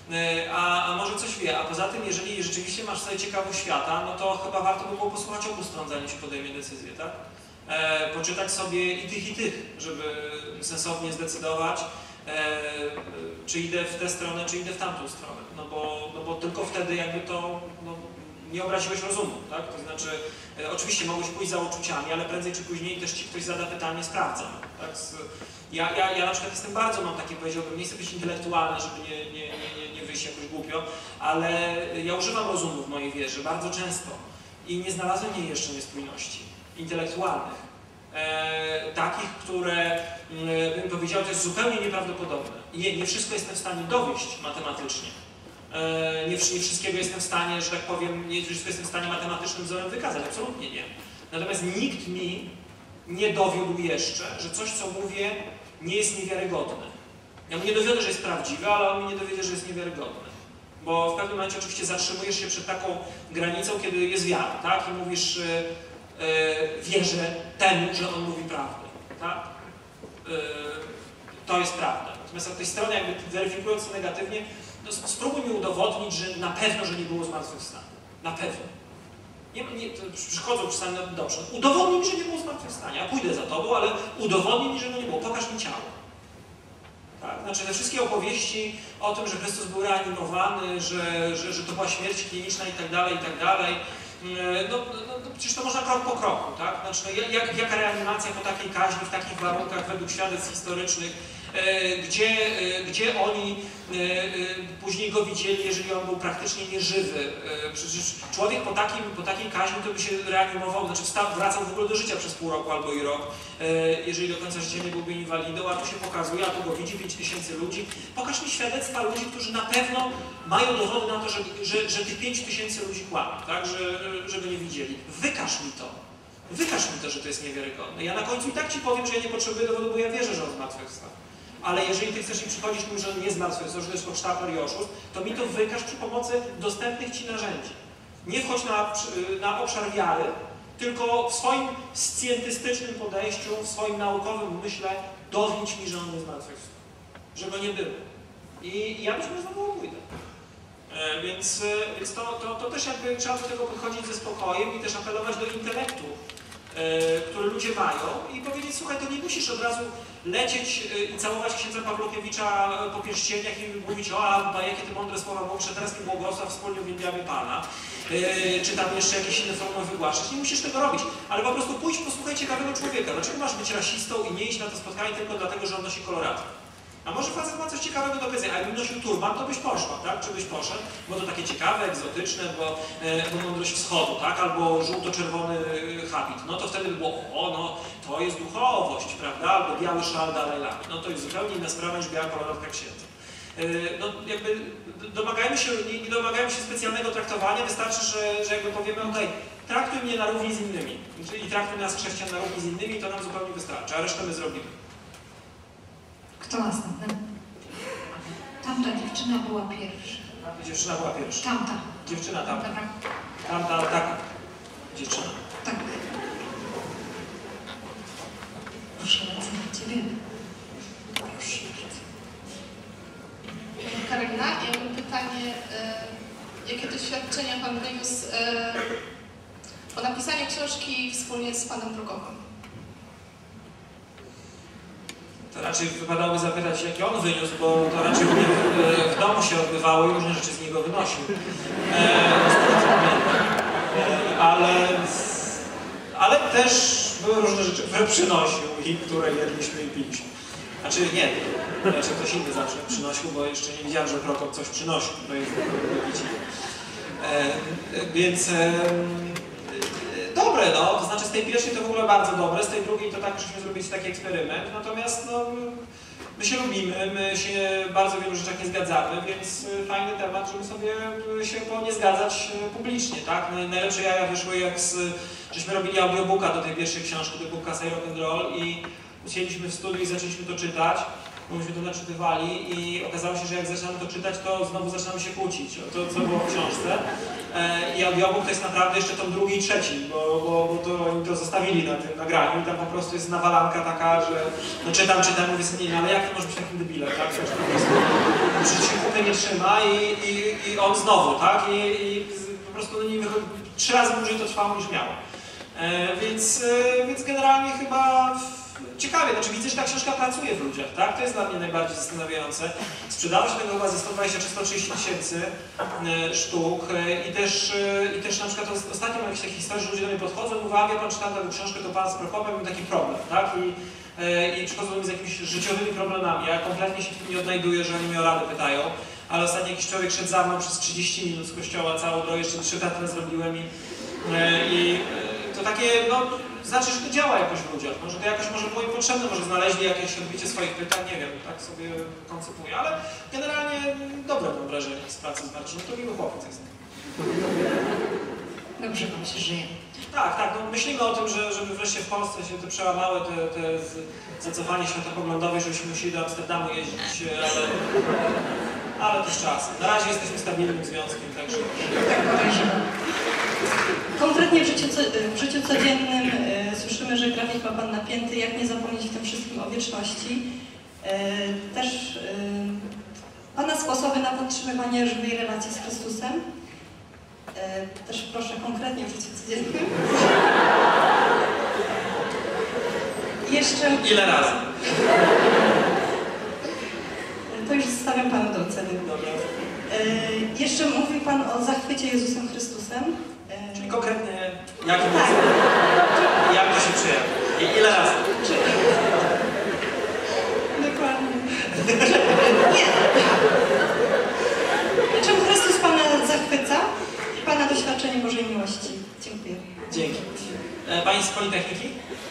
A, a może coś wie, a poza tym, jeżeli rzeczywiście masz sobie ciekawość świata, no to chyba warto by było posłuchać obu stron, zanim się podejmie decyzję, tak? E, poczytać sobie i tych, i tych, żeby sensownie zdecydować, e, czy idę w tę stronę, czy idę w tamtą stronę, no bo, no bo tylko wtedy jakby to, no, nie obraziłeś rozumu, tak? To znaczy, e, oczywiście mogłeś pójść za uczuciami, ale prędzej czy później też ci ktoś zada pytanie, sprawdzam, tak? Z, Ja, ja, ja na przykład jestem bardzo, mam takie, powiedziałbym, nie chcę być intelektualny, żeby nie, nie, nie, nie wyjść jakoś głupio, ale ja używam rozumu w mojej wierze bardzo często i nie znalazłem jej jeszcze niespójności intelektualnych, e, takich, które, e, bym powiedział, to jest zupełnie nieprawdopodobne. Nie, nie wszystko jestem w stanie dowieść matematycznie, e, nie, nie wszystkiego jestem w stanie, że tak powiem, nie wszystko jestem w stanie matematycznym wzorem wykazać, absolutnie nie. Natomiast nikt mi nie dowiódł jeszcze, że coś, co mówię, nie jest niewiarygodne. Ja mu nie dowiodę, że jest prawdziwe, ale on mi nie dowiedzie, że jest niewiarygodne. Bo w pewnym momencie oczywiście zatrzymujesz się przed taką granicą, kiedy jest wiara, tak? I mówisz, yy, yy, wierzę temu, że on mówi prawdę, tak? Yy, to jest prawda. Natomiast od tej strony, jakby weryfikując to negatywnie, no spróbuj mi udowodnić, że na pewno, że nie było zmartwychwstania. Na pewno. Nie, nie, przychodzą czasami, no dobrze, udowodnij mi, że nie było zmartwychwstania. Ja pójdę za tobą, ale udowodnij mi, że no nie było. Pokaż mi ciało. Tak? Znaczy te wszystkie opowieści o tym, że Chrystus był reanimowany, że, że, że to była śmierć kliniczna i tak dalej, i tak dalej. No, no, no przecież to można krok po kroku, tak? Znaczy, no, jak, jaka reanimacja po takiej kaźni, w takich warunkach, według świadectw historycznych, e, gdzie, e, gdzie oni e, e, później go widzieli, jeżeli on był praktycznie nieżywy. E, przecież człowiek po, takim, po takiej kaźni to by się reanimował, znaczy wstał, wracał w ogóle do życia przez pół roku albo i rok, e, jeżeli do końca życia nie byłby inwalidą, a tu się pokazuje, a tu go widzi pięć tysięcy ludzi. Pokaż mi świadectwa ludzi, którzy na pewno mają dowody na to, że, że, że tych pięć tysięcy ludzi kłamie, tak? Że, że go nie widzieli. Wykaż mi to. Wykaż mi to, że to jest niewiarygodne. Ja na końcu i tak ci powiem, że ja nie potrzebuję dowodu, bo ja wierzę, że on zmartwychwstał. Ale jeżeli ty chcesz mi przychodzić, mówisz, że on nie zmartwychwstał, że to jest hochsztapler i oszust, to mi to wykaż przy pomocy dostępnych ci narzędzi. Nie wchodź na, na obszar wiary, tylko w swoim scjentystycznym podejściu, w swoim naukowym umyśle dowiedz mi, że on nie zmartwychwstał. Że go nie było. I ja być może znowu pójdę. E, więc więc to, to, to też jakby trzeba do tego podchodzić ze spokojem i też apelować do intelektu, e, który ludzie mają i powiedzieć, słuchaj, to nie musisz od razu lecieć e, i całować księdza Pawlukiewicza po pierścieniach i mówić, o, a jakie ty mądre słowa mówisz, teraz mi błogosław, wspólnie uwielbiamy Pana, e, czy tam jeszcze jakieś inne formy wygłaszać. Nie musisz tego robić, ale po prostu pójdź, posłuchaj ciekawego człowieka. Dlaczego masz być rasistą i nie iść na to spotkanie tylko dlatego, że on nosi koloratkę? A może facet ma coś ciekawego do powiedzenia, a jakby nosił turban, to byś poszła, tak? Czy byś poszedł? Bo to takie ciekawe, egzotyczne, bo, e, bo mądrość wschodu, tak? Albo żółto-czerwony habit. No to wtedy by było, o, no, to jest duchowość, prawda? Albo biały szal Dalaj Lamy. No to jest zupełnie inna sprawa niż biała koloratka księdza. no jakby domagajmy się, nie, nie domagajmy się specjalnego traktowania, wystarczy, że, że jakby powiemy, ok, traktuj mnie na równi z innymi i traktuj nas chrześcijan na równi z innymi i to nam zupełnie wystarczy, a resztę my zrobimy. Kto następny? Tamta dziewczyna była pierwsza. Tamta dziewczyna była pierwsza. Tamta. Dziewczyna tamta. Dobra. Tamta, tak. Dziewczyna. Tak. Proszę lecę na ciebie. Proszę bardzo. Karolina, ja mam pytanie, e, jakie doświadczenia Pan wyniósł e, po napisaniu książki wspólnie z Panem Prokopem? To raczej wypadałoby zapytać, jaki on wyniósł, bo to raczej w, w domu się odbywało i różne rzeczy z niego wynosił. E, e, ale, ale też były różne rzeczy, które przynosił i które jedliśmy i piliśmy. Znaczy nie, raczej ktoś inny zawsze przynosił, bo jeszcze nie widziałem, że Prokop coś przynosił. To jest e, więc e, dobre, no, to znaczy z tej pierwszej to w ogóle bardzo dobre, z tej drugiej to tak żeśmy zrobili taki eksperyment, natomiast no, my się lubimy, my się bardzo w wielu rzeczach nie zgadzamy, więc fajny temat, żeby sobie się po nie zgadzać publicznie, tak? Najlepsze jaja wyszły jak z, żeśmy robili audiobooka do tej pierwszej książki, do Booka Say Rock and Roll i usiedliśmy w studiu i zaczęliśmy to czytać, bo myśmy to naczytywali i okazało się, że jak zaczynamy to czytać, to znowu zaczynamy się kłócić o to, co było w książce. E, I audiobook to jest naprawdę jeszcze tom drugi i trzeci, bo, bo, bo to oni to zostawili na tym nagraniu i tam po prostu jest nawalanka taka, że no czytam, czytam, mówię sobie, nie, ale jak to może być takim debilem, tak? Że po prostu że się kupy nie trzyma i, i, i on znowu, tak? I, i po prostu no, nie wychodzi, trzy razy dłużej to trwało niż miało. E, więc, e, więc generalnie chyba ciekawie, znaczy widzę, że ta książka pracuje w ludziach, tak? To jest dla mnie najbardziej zastanawiające. Sprzedało się tego chyba ze sto dwadzieścia czy sto trzydzieści tysięcy sztuk i też, i też na przykład ostatnio mam jakieś takie historie, że ludzie do mnie podchodzą i mówią, a wie pan, czytam tę książkę, to pan z Prokopem, mam taki problem, tak? I, i przychodzą do mnie z jakimiś życiowymi problemami. Ja kompletnie się w tym nie odnajduję, że oni mnie o radę pytają, ale ostatnio jakiś człowiek szedł za mną przez trzydzieści minut z kościoła, całą drogę, jeszcze trzy tety zrobiłem i, i to takie, no, znaczy, że to działa jakoś w ludziach, może to jakoś może było im potrzebne, może znaleźli jakieś odbicie swoich pytań, nie wiem, tak sobie koncypuję, ale generalnie dobre mam wrażenie z pracy z Marcinem, to miły chłopiec jest. Dobrze wam się żyje. Tak, tak, no myślimy o tym, że, żeby wreszcie w Polsce się te przełamały te, te zacofanie światopoglądowe, żebyśmy musieli do Amsterdamu jeździć, ale, ale też czas. Na razie jesteśmy stabilnym związkiem, także... Tak podejrzewam. Konkretnie w życiu, w życiu codziennym e, słyszymy, że grafik ma Pan napięty, jak nie zapomnieć w tym wszystkim o wieczności. E, też e, Pana sposoby na podtrzymywanie żywej relacji z Chrystusem. E, też proszę konkretnie w życiu codziennym. Jeszcze... Ile razy? To już zostawiam Panu do oceny. Dobra. E, jeszcze mówił Pan o zachwycie Jezusem Chrystusem. Czyli konkretnie, jaki tak. Jak to się przyjęło? I ile razy? Dokładnie. Nie. Czym Chrystus Pana zachwyca i Pana doświadczenie Bożej miłości? Dziękuję. Dzięki. E, Pani z Politechniki?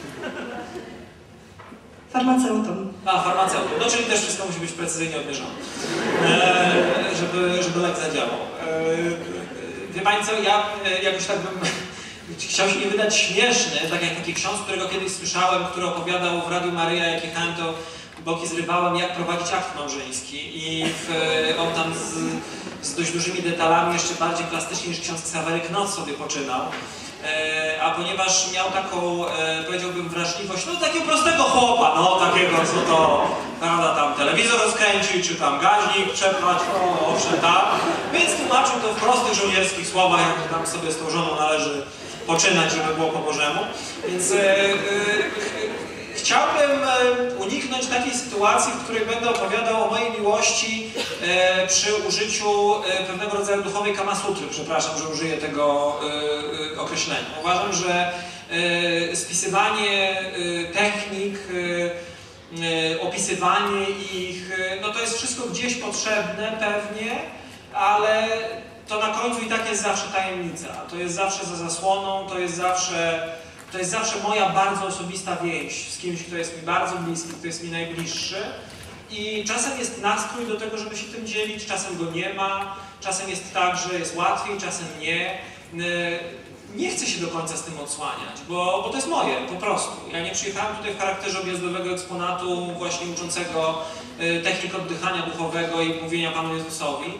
Farmaceutą. A, farmaceutą. No czyli też wszystko musi być precyzyjnie odmierzone, e, żeby, żeby lek zadziałał. E, Wie Pani co, ja jakoś tak bym chciał się nie wydać śmieszny, tak jak taki ksiądz, którego kiedyś słyszałem, który opowiadał w Radiu Maryja, jak jechałem, to boki zrywałem, jak prowadzić akt małżeński i w, on tam z, z dość dużymi detalami, jeszcze bardziej plastycznie niż ksiądz Ksawery Knot sobie poczynał. E, a ponieważ miał taką, e, powiedziałbym, wrażliwość, no takiego prostego chłopa, no takiego, co to, prawda, tam telewizor rozkręcić, czy tam gaźnik przeprać, no owszem, tak. Więc tłumaczył to w prostych żołnierskich słowach, jak tam sobie z tą żoną należy poczynać, żeby było po Bożemu. Więc e, e, chciałbym uniknąć takiej sytuacji, w której będę opowiadał o mojej miłości e, przy użyciu e, pewnego rodzaju duchowej kamasutry. Przepraszam, że użyję tego e, określenia. Uważam, że e, spisywanie e, technik, e, e, opisywanie ich, e, no to jest wszystko gdzieś potrzebne pewnie, ale to na końcu i tak jest zawsze tajemnica. To jest zawsze za zasłoną, to jest zawsze... To jest zawsze moja bardzo osobista więź z kimś, kto jest mi bardzo bliski, kto jest mi najbliższy I czasem jest nastrój do tego, żeby się tym dzielić, czasem go nie ma, czasem jest tak, że jest łatwiej, czasem nie. Nie chcę się do końca z tym odsłaniać, bo, bo to jest moje, po prostu. Ja nie przyjechałem tutaj w charakterze objazdowego eksponatu właśnie uczącego technik oddychania duchowego i mówienia Panu Jezusowi.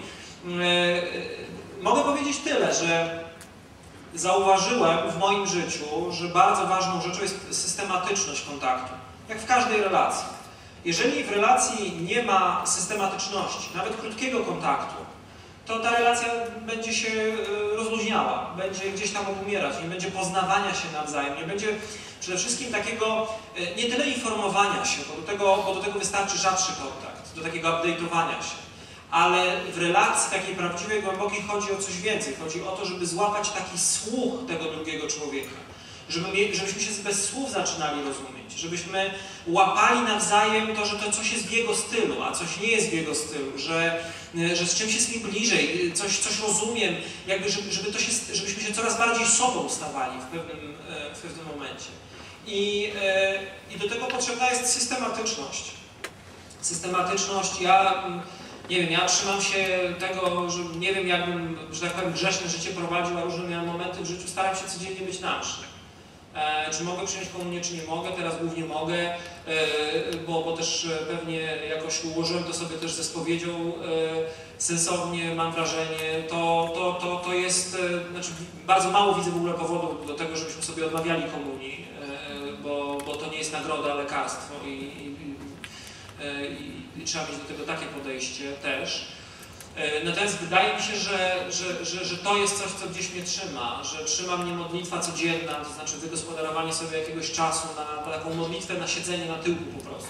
Mogę powiedzieć tyle, że zauważyłem w moim życiu, że bardzo ważną rzeczą jest systematyczność kontaktu, jak w każdej relacji. Jeżeli w relacji nie ma systematyczności, nawet krótkiego kontaktu, to ta relacja będzie się rozluźniała, będzie gdzieś tam obumierać, nie będzie poznawania się nawzajem, nie będzie przede wszystkim takiego, nie tyle informowania się, bo do tego, bo do tego wystarczy rzadszy kontakt, do takiego update'owania się, ale w relacji takiej prawdziwej, głębokiej chodzi o coś więcej, chodzi o to, żeby złapać taki słuch tego drugiego człowieka, żeby, żebyśmy się bez słów zaczynali rozumieć, żebyśmy łapali nawzajem to, że to coś jest w jego stylu, a coś nie jest w jego stylu, że, że z czymś jest mi bliżej, coś, coś rozumiem, jakby żeby, żeby to się, żebyśmy się coraz bardziej sobą stawali w pewnym, w pewnym momencie. I, I do tego potrzebna jest systematyczność. Systematyczność, ja nie wiem, ja trzymam się tego, że nie wiem, jakbym, że tak powiem, grzeszne życie prowadził, a różne miałem momenty w życiu, staram się codziennie być na mszy. E, czy mogę przyjąć komunię, czy nie mogę? Teraz głównie mogę, e, bo, bo też pewnie jakoś ułożyłem to sobie też ze spowiedzią e, sensownie, mam wrażenie. To, to, to, to jest, e, znaczy bardzo mało widzę w ogóle powodów do tego, żebyśmy sobie odmawiali komunii, e, bo, bo to nie jest nagroda, lekarstwo i, i, i, i trzeba mieć do tego takie podejście też. Natomiast wydaje mi się, że, że, że, że to jest coś, co gdzieś mnie trzyma, że trzyma mnie modlitwa codzienna, to znaczy wygospodarowanie sobie jakiegoś czasu na, na taką modlitwę, na siedzenie na tyłku po prostu.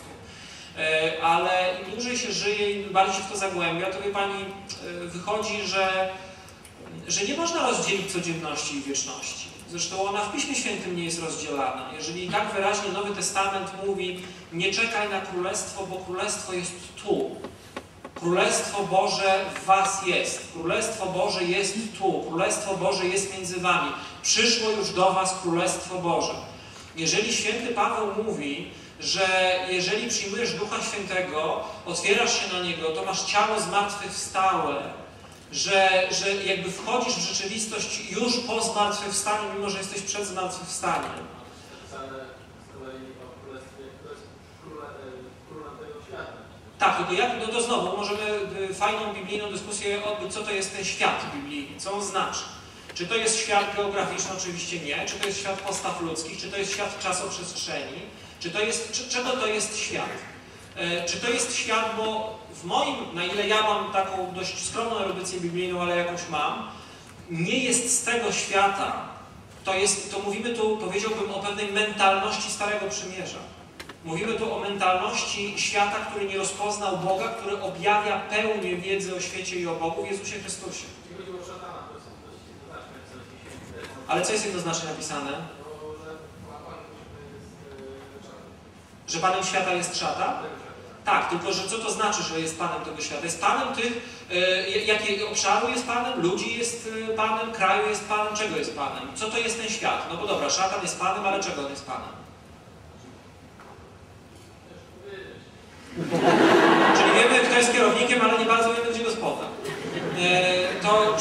Ale im dłużej się żyje, im bardziej się w to zagłębia, to wie Pani, wychodzi, że, że nie można rozdzielić codzienności i wieczności. Zresztą ona w Piśmie Świętym nie jest rozdzielana. Jeżeli tak wyraźnie Nowy Testament mówi, nie czekaj na Królestwo, bo Królestwo jest tu. Królestwo Boże w was jest. Królestwo Boże jest tu. Królestwo Boże jest między wami. Przyszło już do was Królestwo Boże. Jeżeli święty Paweł mówi, że jeżeli przyjmujesz Ducha Świętego, otwierasz się na Niego, to masz ciało zmartwychwstałe, że, że jakby wchodzisz w rzeczywistość już po zmartwychwstaniu, mimo że jesteś przed zmartwychwstaniem. Tak, tylko jak, no to znowu możemy fajną biblijną dyskusję odbyć, co to jest ten świat biblijny, co on znaczy. Czy to jest świat geograficzny? Oczywiście nie. Czy to jest świat postaw ludzkich? Czy to jest świat czasoprzestrzeni? Czy to jest, czy, czego to jest świat? E, czy to jest świat, bo w moim, na ile ja mam taką dość skromną erudycję biblijną, ale jakąś mam, nie jest z tego świata. To jest, to mówimy tu, powiedziałbym, o pewnej mentalności Starego Przymierza. Mówimy tu o mentalności świata, który nie rozpoznał Boga, który objawia pełnię wiedzy o świecie i o Bogu w Jezusie Chrystusie. Ale co jest jednoznacznie napisane? Że Panem świata jest szatan? Tak, tylko że co to znaczy, że jest Panem tego świata? Jest Panem tych, jakiego obszaru jest Panem? Ludzi jest Panem? Kraju jest Panem? Czego jest Panem? Co to jest ten świat? No bo dobra, szatan jest Panem, ale czego on jest Panem? Czyli wiemy, kto jest kierownikiem, ale nie bardzo wiemy, gdzie gospoda. E, to...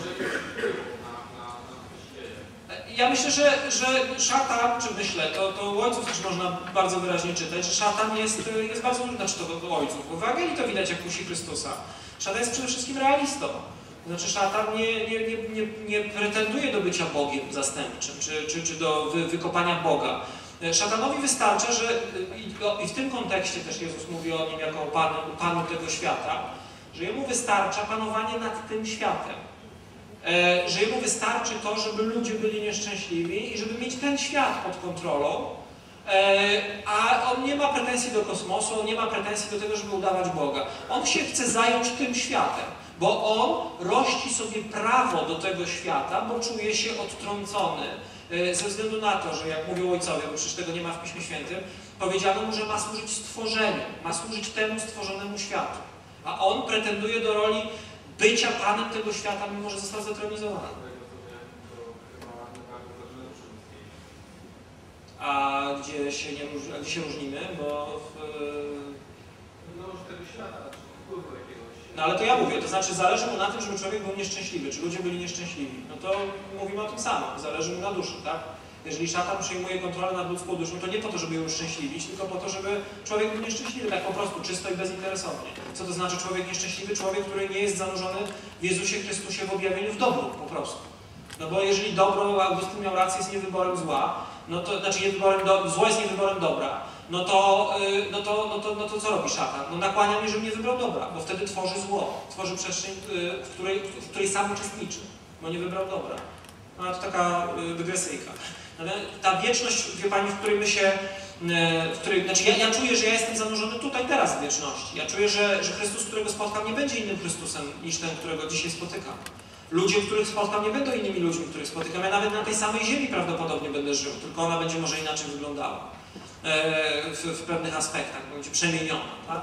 Ja myślę, że, że szatan, czy myślę, to, to u ojców też można bardzo wyraźnie czytać, że szatan jest, jest bardzo, znaczy to u ojców, bo w Ewangelii to widać, jak kusi Chrystusa. Szatan jest przede wszystkim realistą. To znaczy szatan nie, nie, nie, nie, nie pretenduje do bycia Bogiem zastępczym, czy, czy, czy do wy, wykopania Boga. Szatanowi wystarcza, że i w tym kontekście też Jezus mówi o nim jako o Panu, Panu tego świata, że jemu wystarcza panowanie nad tym światem. Że jemu wystarczy to, żeby ludzie byli nieszczęśliwi i żeby mieć ten świat pod kontrolą, a on nie ma pretensji do kosmosu, on nie ma pretensji do tego, żeby udawać Boga. On się chce zająć tym światem, bo on rości sobie prawo do tego świata, bo czuje się odtrącony ze względu na to, że jak mówią ojcowie, bo przecież tego nie ma w Piśmie Świętym, powiedziano mu, że ma służyć stworzeniu, ma służyć temu stworzonemu światu. A on pretenduje do roli bycia Panem tego świata, mimo że został zatronizowany. A gdzie się, nie róż... A gdzie się różnimy? Bo w... No, że tego No ale to ja mówię, to znaczy zależy mu na tym, żeby człowiek był nieszczęśliwy, czy ludzie byli nieszczęśliwi. No to mówimy o tym samym, zależy mu na duszy, tak? Jeżeli szatan przejmuje kontrolę nad ludzką duszą, to nie po to, żeby ją uszczęśliwić, tylko po to, żeby człowiek był nieszczęśliwy, tak po prostu, czysto i bezinteresownie. Co to znaczy człowiek nieszczęśliwy? Człowiek, który nie jest zanurzony w Jezusie Chrystusie w objawieniu w dobru, po prostu. No bo jeżeli dobro, Augustyn miał rację, jest niewyborem zła, no to, znaczy nie wyborem do, zło jest niewyborem dobra, no to, yy, no, to, no, to, no to co robi szatan? No nakłania mnie, żebym nie wybrał dobra, bo wtedy tworzy zło, tworzy przestrzeń, yy, w, której, w której sam uczestniczy, bo nie wybrał dobra. No to taka yy, dygresyjka. Ta wieczność, wie Pani, w której my się, w której, znaczy ja, ja czuję, że ja jestem zanurzony tutaj, teraz w wieczności. Ja czuję, że, że Chrystus, którego spotkam, nie będzie innym Chrystusem niż ten, którego dzisiaj spotykam. Ludzie, których spotkam, nie będą innymi ludźmi, których spotykam. Ja nawet na tej samej ziemi prawdopodobnie będę żył, tylko ona będzie może inaczej wyglądała w, w pewnych aspektach, będzie przemieniona. Tak?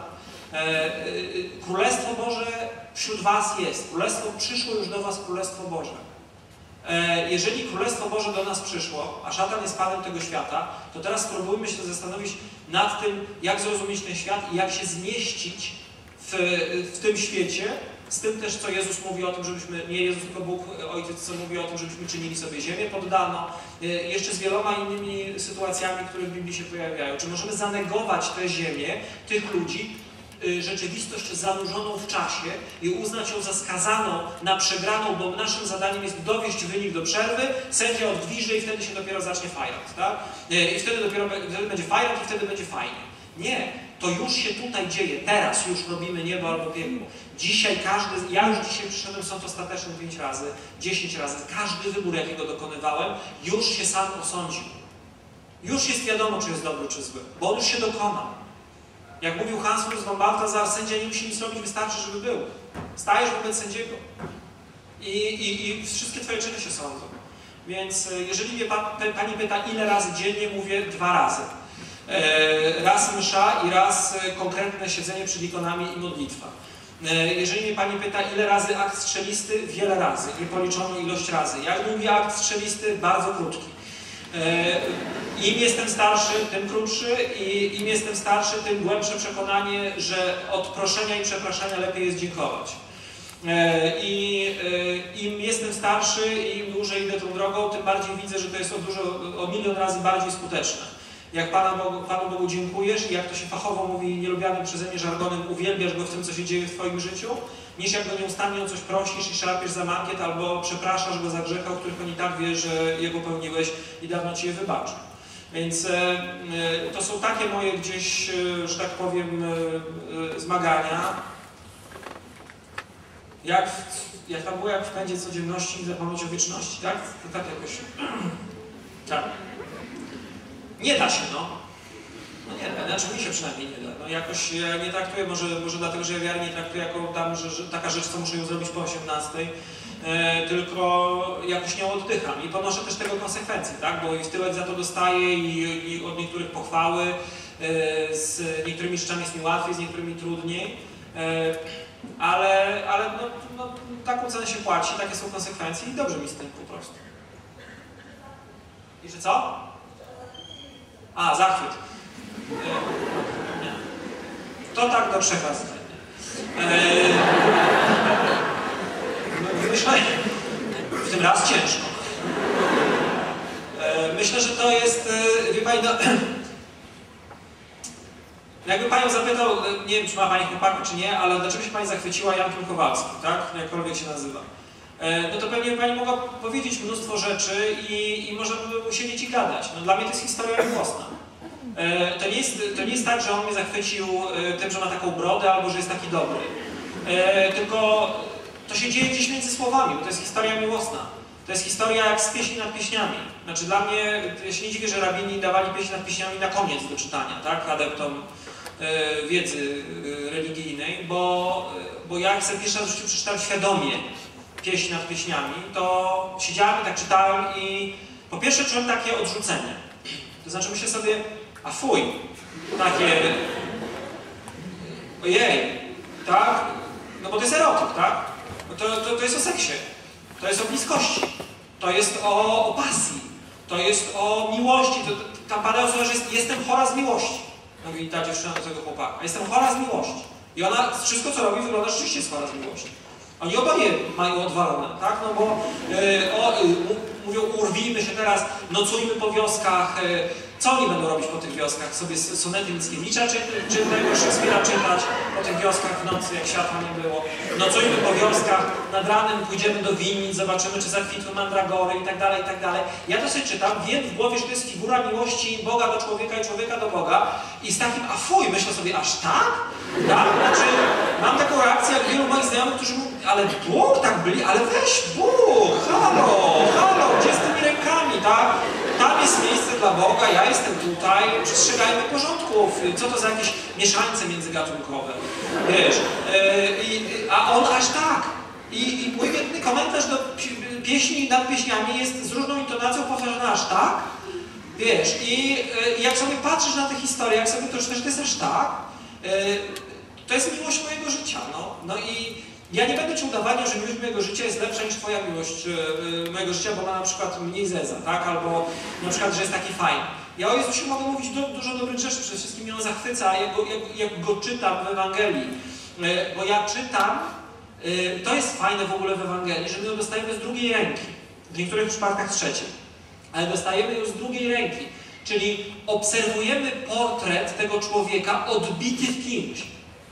Królestwo Boże wśród Was jest. Królestwo przyszło już do Was, Królestwo Boże. Jeżeli Królestwo Boże do nas przyszło, a szatan jest panem tego świata, to teraz spróbujmy się zastanowić nad tym, jak zrozumieć ten świat i jak się zmieścić w, w tym świecie, z tym też, co Jezus mówi o tym, żebyśmy, nie Jezus, tylko Bóg, Ojciec, co mówi o tym, żebyśmy czynili sobie ziemię poddano, jeszcze z wieloma innymi sytuacjami, które w Biblii się pojawiają. Czy możemy zanegować tę ziemię, tych ludzi, rzeczywistość zanurzoną w czasie i uznać ją za skazaną na przegraną, bo naszym zadaniem jest dowieść wynik do przerwy, sędzia odgwiżdży i wtedy się dopiero zacznie fajrant, tak? I wtedy dopiero wtedy będzie fajrant i wtedy będzie fajnie. Nie, to już się tutaj dzieje, teraz już robimy niebo albo piekło. Dzisiaj każdy, ja już dzisiaj przyszedłem sąd ostateczny pięć razy, dziesięć razy, każdy wybór, jakiego dokonywałem, już się sam osądził. Już jest wiadomo, czy jest dobry, czy zły, bo on już się dokonał. Jak mówił Hans Urs von Balthasar, sędzia nie musi nic robić, wystarczy, żeby był. Stajesz wobec sędziego i, i, i wszystkie Twoje czyny się sądzą. Więc jeżeli mnie pa, Pani pyta, ile razy dziennie, mówię dwa razy. E, raz msza i raz konkretne siedzenie przed ikonami i modlitwa. E, jeżeli mnie Pani pyta, ile razy akt strzelisty, wiele razy, niepoliczoną ilość razy. Jak mówi akt strzelisty, bardzo krótki. Im jestem starszy, tym krótszy i im jestem starszy, tym głębsze przekonanie, że od proszenia i przepraszania lepiej jest dziękować. I im jestem starszy i im dłużej idę tą drogą, tym bardziej widzę, że to jest o, dużo, o milion razy bardziej skuteczne. Jak Panu Bogu, Panu Bogu dziękujesz i jak to się fachowo mówi nielubianym przeze mnie żargonem, uwielbiasz Go w tym, co się dzieje w Twoim życiu, niż jak Go nieustannie o coś prosisz i szarpiesz za mankiet, albo przepraszasz Go za grzechy, o których On i tak wie, że je popełniłeś i dawno Ci je wybaczy. Więc e, to są takie moje gdzieś, e, że tak powiem, e, zmagania. Jak, jak tam było, jak w pędzie codzienności zapomnieć o wieczności, tak? To tak jakoś... tak. Nie da się, no. No nie da, znaczy mi się przynajmniej nie da. No jakoś ja nie traktuję, może, może dlatego, że ja wiarę nie traktuję jako tam, że, że taka rzecz, co muszę ją zrobić po osiemnastej, e, tylko jakoś nie oddycham i ponoszę też tego konsekwencje, tak? Bo i w tyłek za to dostaję i, i od niektórych pochwały, e, z niektórymi rzeczami jest mi łatwiej, z niektórymi trudniej, e, ale, ale no, no, taką cenę się płaci, takie są konsekwencje i dobrze mi z tym po prostu. I że co? A, zachwyt. E, nie. To tak do trzech razy. E, no, myślę, w tym raz ciężko. E, myślę, że to jest, e, wie Pani, no, jakby Panią zapytał, nie wiem, czy ma Pani chłopaka, czy nie, ale dlaczego się Pani zachwyciła Jankiem Kowalskim, tak? Jakkolwiek się nazywa. No to pewnie Pani mogła powiedzieć mnóstwo rzeczy i, i można by siedzieć i gadać. No dla mnie to jest historia miłosna. To nie jest, to nie jest tak, że on mnie zachwycił tym, że ma taką brodę albo że jest taki dobry. Tylko to się dzieje gdzieś między słowami, bo to jest historia miłosna. To jest historia jak z pieśni nad pieśniami. Znaczy dla mnie, ja się nie dziwię, że rabini dawali pieśni nad pieśniami na koniec do czytania, tak? Adeptom wiedzy religijnej, bo, bo ja jak sobie pierwszy raz w życiu przeczytałem świadomie pieśń nad pieśniami, to siedziałem i tak czytałem i po pierwsze czułem takie odrzucenie. To znaczy myślę sobie, a fuj, takie, ojej, tak? No bo to jest erotyk, tak? No to, to, to jest o seksie, to jest o bliskości, to jest o, o pasji, to jest o miłości. To, to, tam padało słowo, że jest, jestem chora z miłości. Mówi ta dziewczyna do tego chłopaka. Jestem chora z miłości. I ona, wszystko co robi, wygląda rzeczywiście z z miłości. Oni oboje mają odwalone, tak? No bo yy, o, yy, mówią, urwijmy się teraz, nocujmy po wioskach. Yy, co oni będą robić po tych wioskach? Sobie sonety Mickiewicza czy, czy tego Szekspira czytać po tych wioskach w nocy, jak światła nie było. Nocujmy po wioskach, nad ranem pójdziemy do winnic, zobaczymy, czy zakwitły mandragory i tak dalej, i tak dalej. Ja to sobie czytam, wiem w głowie, że to jest figura miłości Boga do człowieka i człowieka do Boga i z takim, a fuj, myślę sobie, aż tak? Tak? Znaczy, mam taką reakcję jak wielu moich znajomych, którzy mówią, ale Bóg tak byli, ale weź Bóg, halo, halo, gdzie z tymi rękami, tak? Tam jest miejsce dla Boga, ja jestem tutaj, przestrzegajmy porządków, co to za jakieś mieszańce międzygatunkowe, wiesz, yy, a on aż tak. I, i mój jedyny komentarz do pieśni nad pieśniami jest z różną intonacją powtarzana aż tak, wiesz, i yy, jak sobie patrzysz na tę historię, jak sobie to czytasz, to jest aż tak, yy, to jest miłość mojego życia, no, no i ja nie będę ci udowadniał, że miłość mojego życia jest lepsza niż twoja miłość yy, mojego życia, bo ma na przykład mniej zeza, tak? Albo na przykład, że jest taki fajny. Ja o Jezusie mogę mówić du dużo dobrych rzeczy, przede wszystkim mnie on zachwyca, jak go, jak, jak go czytam w Ewangelii. Yy, bo ja czytam, yy, to jest fajne w ogóle w Ewangelii, że my ją dostajemy z drugiej ręki, w niektórych przypadkach z trzeciej, ale dostajemy ją z drugiej ręki, czyli obserwujemy portret tego człowieka odbity w kimś.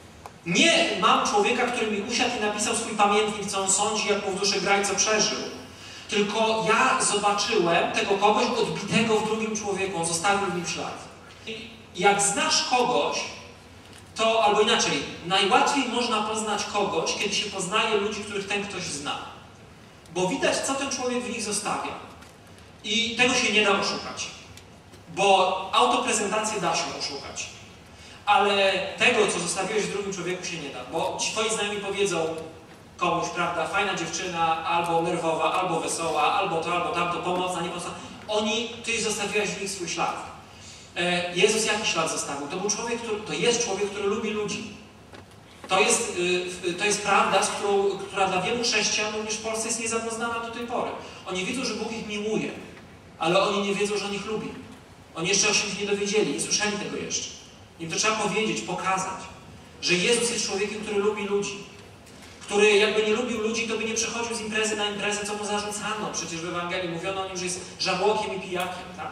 Nie mam człowieka, który mi usiadł i napisał swój pamiętnik, co on sądzi, jak mu w duszy gra i co przeżył. Tylko ja zobaczyłem tego kogoś odbitego w drugim człowieku, on zostawił w nim ślad. I jak znasz kogoś, to, albo inaczej, najłatwiej można poznać kogoś, kiedy się poznaje ludzi, których ten ktoś zna. Bo widać, co ten człowiek w nich zostawia. I tego się nie da oszukać. Bo autoprezentację da się oszukać. Ale tego, co zostawiłeś w drugim człowieku, się nie da. Bo ci twoi znajomi powiedzą komuś, prawda, fajna dziewczyna, albo nerwowa, albo wesoła, albo to, albo tamto, pomocna, niepomocna. Oni, ty zostawiłeś w nich swój ślad. E, Jezus jaki ślad zostawił? To był człowiek, który, to jest człowiek, który lubi ludzi. To jest, y, to jest prawda, z którą, która dla wielu chrześcijan również w Polsce jest niezapoznana do tej pory. Oni wiedzą, że Bóg ich miłuje, ale oni nie wiedzą, że on ich lubi. Oni jeszcze o się nie dowiedzieli, nie słyszeli tego jeszcze. Im to trzeba powiedzieć, pokazać, że Jezus jest człowiekiem, który lubi ludzi. Który jakby nie lubił ludzi, to by nie przechodził z imprezy na imprezę, co mu zarzucano. Przecież w Ewangelii mówiono o nim, że jest żarłokiem i pijakiem, tak?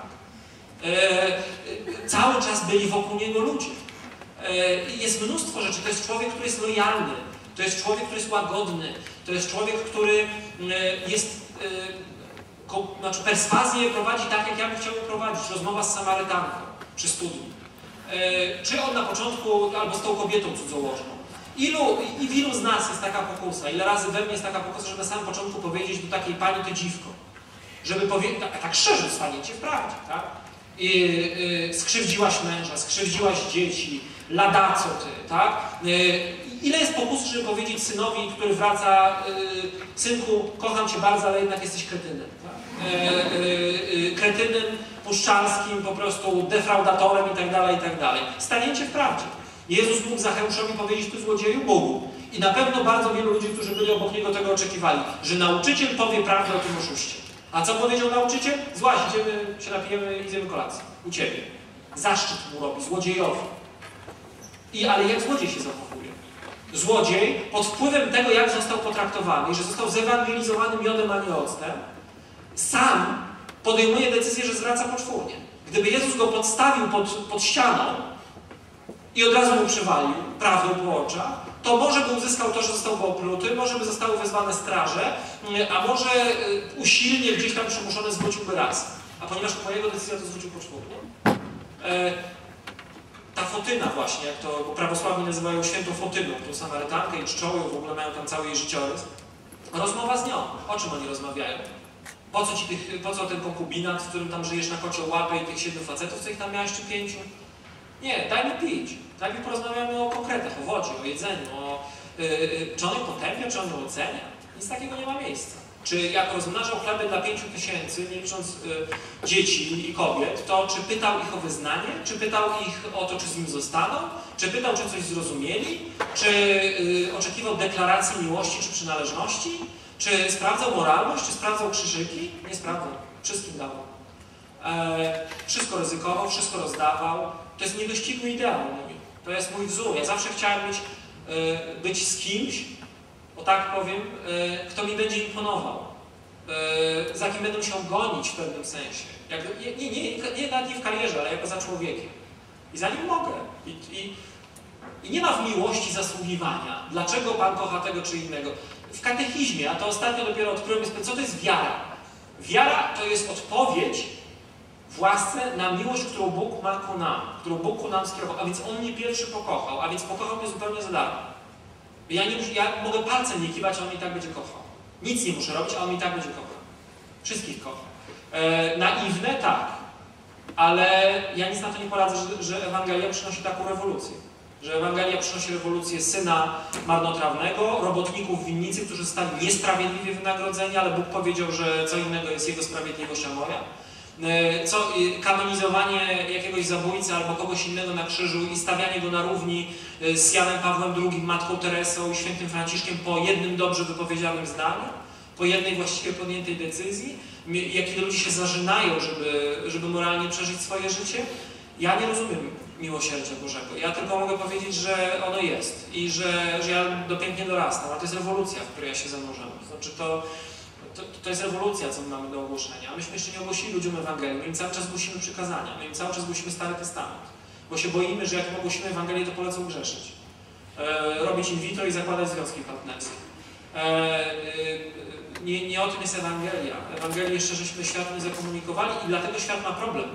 E, cały czas byli wokół niego ludzie. E, jest mnóstwo rzeczy. To jest człowiek, który jest lojalny. To jest człowiek, który jest łagodny. To jest człowiek, który e, jest... E, ko, znaczy perswazję prowadzi tak, jak ja bym chciał prowadzić. Rozmowa z Samarytanką przy studni. Czy on na początku, albo z tą kobietą cudzołożną. Ilu, I w ilu z nas jest taka pokusa? Ile razy we mnie jest taka pokusa, żeby na samym początku powiedzieć do takiej pani, ty dziwko. Żeby powiedzieć, tak, tak szczerze staniecie w prawdzie, tak? I, y, skrzywdziłaś męża, skrzywdziłaś dzieci, ladaco ty, tak? Y, ile jest pokusy, żeby powiedzieć synowi, który wraca, y, synku, kocham cię bardzo, ale jednak jesteś kretynem, tak? Y, y, y, kretynem, puszczarskim, po prostu defraudatorem i tak dalej, i tak dalej. Staniecie w prawdzie. Jezus mógł Zacheuszowi powiedzieć, ty złodzieju, Bogu. I na pewno bardzo wielu ludzi, którzy byli obok niego, tego oczekiwali, że nauczyciel powie prawdę o tym oszuście. A co powiedział nauczyciel? Złaś, idziemy, się napijemy i zjemy kolację. U ciebie. Zaszczyt mu robi, złodziejowi. I ale jak złodziej się zachowuje? Złodziej pod wpływem tego, jak został potraktowany i że został zewangelizowany miodem, a nie octem, sam podejmuje decyzję, że zwraca poczwórnie. Gdyby Jezus go podstawił pod, pod ścianą i od razu mu przywalił prawdą po oczach, to może by uzyskał to, że został opluty, może by zostały wezwane straże, a może usilnie gdzieś tam przymuszony zwróciłby raz. A ponieważ po jego decyzja to zwrócił poczwórnie. E, ta Fotyna właśnie, jak to prawosławni nazywają świętą Fotyną, tą Samarytankę i czczą ją, w ogóle mają tam cały jej życiorys. Rozmowa z nią. O czym oni rozmawiają? Po co ci tych, po co ten konkubinat, w którym tam żyjesz na kocioł łapę i tych siedmiu facetów, co ich tam miałeś, czy pięciu? Nie, daj mi pić. Najpierw porozmawiamy o konkretach, o wodzie, o jedzeniu, o yy, yy, czy on ją potępia, czy on ją ocenia. Nic takiego nie ma miejsca. Czy jak rozmnażał chleby dla pięciu tysięcy, nie licząc yy, dzieci i kobiet, to czy pytał ich o wyznanie, czy pytał ich o to, czy z nim zostaną, czy pytał, czy coś zrozumieli, czy yy, oczekiwał deklaracji miłości, czy przynależności, czy sprawdzał moralność, czy sprawdzał krzyżyki? Nie sprawdzał. Wszystkim dawał. E, wszystko ryzykował, wszystko rozdawał. To jest niedościgły ideał mój. To jest mój wzór. Ja zawsze chciałem mieć być z kimś, o tak powiem, kto mi będzie imponował, za kim będę musiał gonić w pewnym sensie. Jak, nie, nie, nie, nie, nie w karierze, ale jako za człowiekiem. I za nim mogę. I, i, I nie ma w miłości zasługiwania. Dlaczego Pan kocha tego czy innego? W katechizmie, a to ostatnio dopiero odkryłem, jest, co to jest wiara? Wiara to jest odpowiedź w łasce na miłość, którą Bóg ma ku nam, którą Bóg ku nam skierował, a więc On mnie pierwszy pokochał, a więc pokochał mnie zupełnie za darmo. Ja, nie, ja mogę palcem nie kiwać, a On mi tak będzie kochał. Nic nie muszę robić, a On mi tak będzie kochał. Wszystkich kocha. E, naiwne? Tak. Ale ja nic na to nie poradzę, że, że Ewangelia przynosi taką rewolucję. Że Ewangelia przynosi rewolucję syna marnotrawnego, robotników w winnicy, którzy zostali niesprawiedliwie wynagrodzeni, ale Bóg powiedział, że co innego jest Jego sprawiedliwość, a moja. Co, kanonizowanie jakiegoś zabójcy albo kogoś innego na krzyżu i stawianie go na równi z Janem Pawłem drugim, Matką Teresą i Świętym Franciszkiem po jednym dobrze wypowiedzianym zdaniu, po jednej właściwie podjętej decyzji, jakie ludzie się zażynają, żeby, żeby moralnie przeżyć swoje życie. Ja nie rozumiem miłosierdzia Bożego. Ja tylko mogę powiedzieć, że ono jest i że, że ja do pięknie dorastam, a to jest rewolucja, w której ja się zanurzam. Znaczy to, to, to jest rewolucja, co my mamy do ogłoszenia. Myśmy jeszcze nie ogłosili ludziom Ewangelii, my im cały czas głosimy przykazania, my im cały czas głosimy Stary Testament, bo się boimy, że jak im ogłosimy Ewangelię, to polecą grzeszyć. E, robić in vitro i zakładać związki partnerskie. E, e, nie, nie o tym jest Ewangelia. Ewangelii jeszcze żeśmy światu nie zakomunikowali i dlatego świat ma problem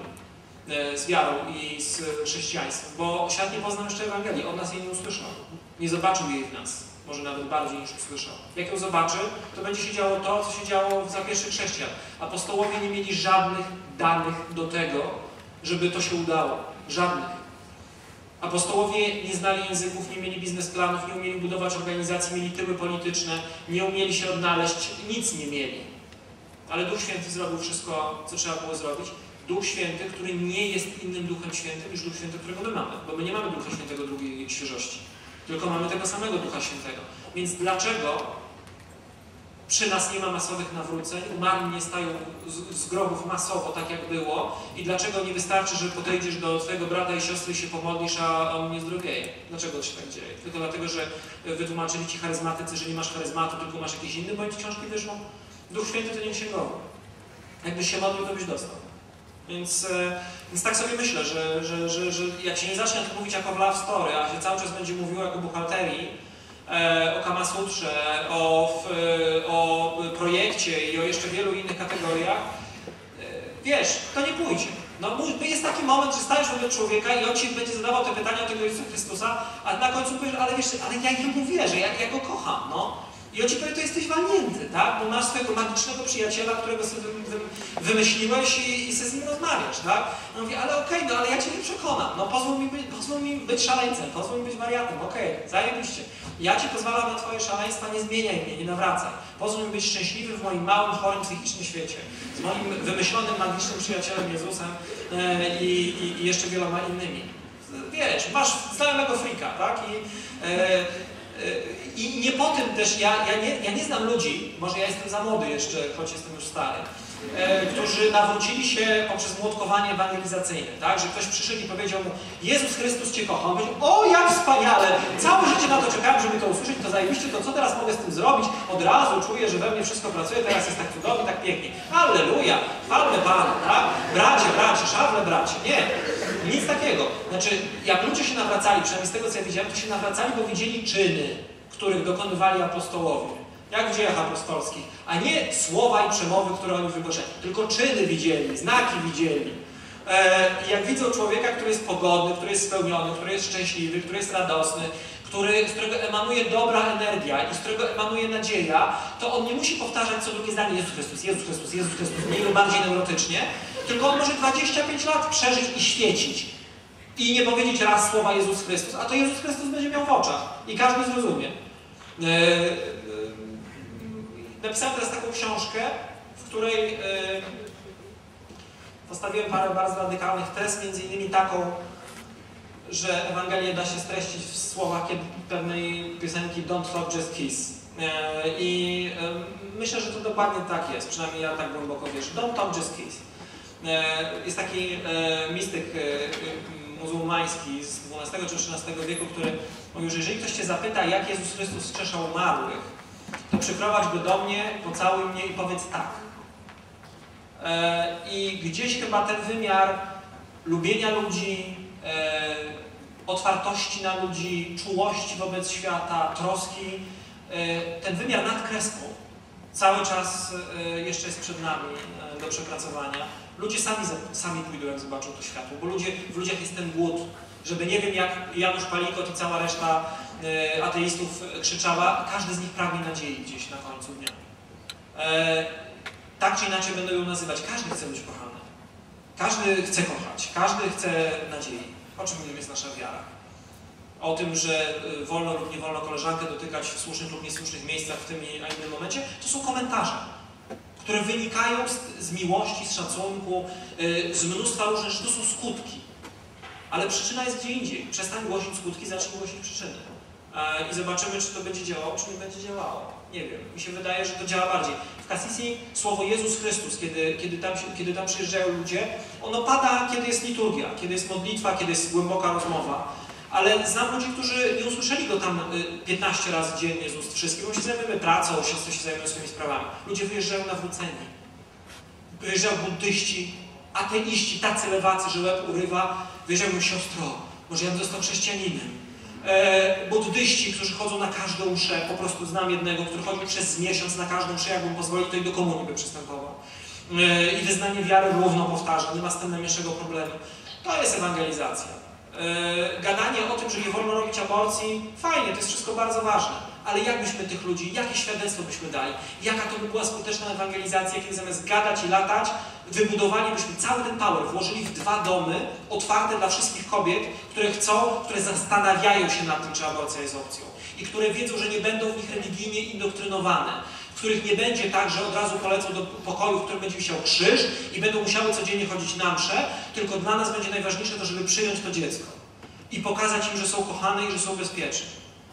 z wiarą i z chrześcijaństwem, bo świat nie poznał jeszcze Ewangelii, od nas jej nie usłyszał. Nie zobaczył jej w nas, może nawet bardziej niż usłyszał. Jak ją zobaczy, to będzie się działo to, co się działo za pierwszych chrześcijan. Apostołowie nie mieli żadnych danych do tego, żeby to się udało. Żadnych. Apostołowie nie znali języków, nie mieli biznesplanów, nie umieli budować organizacji, mieli tyły polityczne, nie umieli się odnaleźć, nic nie mieli. Ale Duch Święty zrobił wszystko, co trzeba było zrobić. Duch Święty, który nie jest innym Duchem Świętym niż Duch Święty, którego my mamy. Bo my nie mamy Ducha Świętego drugiej świeżości, tylko mamy tego samego Ducha Świętego. Więc dlaczego przy nas nie ma masowych nawróceń, umarli nie stają z, z grobów masowo, tak jak było, i dlaczego nie wystarczy, że podejdziesz do swojego brata i siostry i się pomodlisz, a on nie zdrowieje? Dlaczego to się tak dzieje? Tylko dlatego, że wytłumaczyli ci charyzmatycy, że nie masz charyzmatu, tylko masz jakiś inny, bo ci książki wyszło. Duch Święty to nie księgowy. Jakbyś się modlił, to byś dostał. Więc, więc tak sobie myślę, że, że, że, że jak się nie zacznie to mówić jako w love story, a się cały czas będzie mówiło jako buchalterii, e, o Kama Sutrze, o, w, o projekcie i o jeszcze wielu innych kategoriach, e, wiesz, to nie pójdzie. No, jest taki moment, że stajesz wobec człowieka i on ci będzie zadawał te pytania o tego Jezusa Chrystusa, a na końcu powiesz, ale wiesz, ale ja jemu wierzę, ja, ja go kocham, no. I on ci powie, to jesteś walnięty, tak? Bo masz swojego magicznego przyjaciela, którego sobie wymyśliłeś i, i sobie z nim rozmawiasz, tak? On mówi, ale okej, okay, no ale ja cię nie przekonam, no pozwól mi być, pozwól mi być szaleńcem, pozwól mi być wariatem, okej, okay, zajebiście. Ja ci pozwalam na twoje szaleństwa, nie zmieniaj mnie, nie nawracaj. Pozwól mi być szczęśliwy w moim małym, chorym psychicznym świecie, z moim wymyślonym, magicznym przyjacielem Jezusem e, i, i, i jeszcze wieloma innymi. Wiesz, masz znajomego frika, tak? I, e, I nie po tym też, ja, ja, nie, ja nie znam ludzi, może ja jestem za młody jeszcze, choć jestem już stary, e, którzy nawrócili się poprzez młotkowanie ewangelizacyjne, tak? Że ktoś przyszedł i powiedział mu, Jezus Chrystus Cię kocha. On powiedział, o jak wspaniale, całe życie na to czekałem, żeby to usłyszeć, to zajebiście, to co teraz mogę z tym zrobić? Od razu czuję, że we mnie wszystko pracuje, teraz jest tak cudownie, tak pięknie. Alleluja, chwalmy Pana, tak? Bracie, bracie, szalne bracie. Nie, nic takiego. Znaczy, jak ludzie się nawracali, przynajmniej z tego co ja widziałem, to się nawracali, bo widzieli czyny, których dokonywali apostołowie, jak w dziejach apostolskich, a nie słowa i przemowy, które oni wygłaszali, tylko czyny widzieli, znaki widzieli. E, jak widzą człowieka, który jest pogodny, który jest spełniony, który jest szczęśliwy, który jest radosny, który, z którego emanuje dobra energia i z którego emanuje nadzieja, to on nie musi powtarzać co drugie zdanie Jezus Chrystus, Jezus Chrystus, Jezus Chrystus, mniej lub bardziej neurotycznie, tylko on może dwadzieścia pięć lat przeżyć i świecić. I nie powiedzieć raz słowa Jezus Chrystus, a to Jezus Chrystus będzie miał w oczach i każdy zrozumie. E, e, napisałem teraz taką książkę, w której e, postawiłem parę bardzo radykalnych tez, między innymi taką, że Ewangelię da się streścić w słowach pewnej piosenki Don't Talk, Just Kiss. E, I e, myślę, że to dokładnie tak jest, przynajmniej ja tak głęboko wierzę. Don't Talk, Just Kiss. E, jest taki e, mistyk e, muzułmański z dwunastego czy trzynastego wieku, który Mówił, że jeżeli ktoś cię zapyta, jak Jezus Chrystus wskrzeszał umarłych, to przyprowadź go do mnie, pocałuj mnie i powiedz tak. E, I gdzieś chyba ten wymiar lubienia ludzi, e, otwartości na ludzi, czułości wobec świata, troski, e, ten wymiar nad kreską cały czas e, jeszcze jest przed nami e, do przepracowania. Ludzie sami, sami pójdą, jak zobaczą to światło, bo ludzie, w ludziach jest ten głód, żeby nie wiem jak Janusz Palikot i cała reszta e, ateistów krzyczała, każdy z nich pragnie nadziei gdzieś na końcu dnia. E, tak czy inaczej będą ją nazywać. Każdy chce być kochany. Każdy chce kochać. Każdy chce nadziei. O czym jest nasza wiara? O tym, że wolno lub nie wolno koleżankę dotykać w słusznych lub niesłusznych miejscach w tym a innym momencie, to są komentarze, które wynikają z, z miłości, z szacunku, yy, z mnóstwa różnych rzeczy. To są skutki. Ale przyczyna jest gdzie indziej. Przestań głosić skutki, zacznij głosić przyczyny. Yy, I zobaczymy, czy to będzie działało, czy nie będzie działało. Nie wiem. Mi się wydaje, że to działa bardziej. W Kasysji słowo Jezus Chrystus, kiedy, kiedy, tam, kiedy tam przyjeżdżają ludzie, ono pada, kiedy jest liturgia, kiedy jest modlitwa, kiedy jest głęboka rozmowa. Ale znam ludzi, którzy nie usłyszeli go tam piętnaście razy dziennie z ust wszystkich, bo się zajmujemy pracą, siostry się zajmują swoimi sprawami. Ludzie wyjeżdżają nawróceni. Wyjeżdżają buddyści, ateiści, tacy lewacy, że łeb urywa. Wyjeżdżają, siostro, może ja bym został chrześcijaninem. E, buddyści, którzy chodzą na każdą mszę, po prostu znam jednego, który chodził przez miesiąc na każdą mszę, jakbym pozwolił, to i do komunii by przystępował. E, I wyznanie wiary równo powtarza, nie ma z tym najmniejszego problemu. To jest ewangelizacja. Yy, gadanie o tym, że nie wolno robić aborcji, fajnie, to jest wszystko bardzo ważne, ale jak byśmy tych ludzi, jakie świadectwo byśmy dali, jaka to by była skuteczna ewangelizacja, kiedy zamiast gadać i latać, wybudowalibyśmy cały ten power, włożyli w dwa domy otwarte dla wszystkich kobiet, które chcą, które zastanawiają się nad tym, czy aborcja jest opcją i które wiedzą, że nie będą w nich religijnie indoktrynowane, w których nie będzie tak, że od razu polecą do pokoju, w którym będzie wisiał krzyż i będą musiały codziennie chodzić na mszę, tylko dla nas będzie najważniejsze to, żeby przyjąć to dziecko i pokazać im, że są kochane i że są bezpieczne.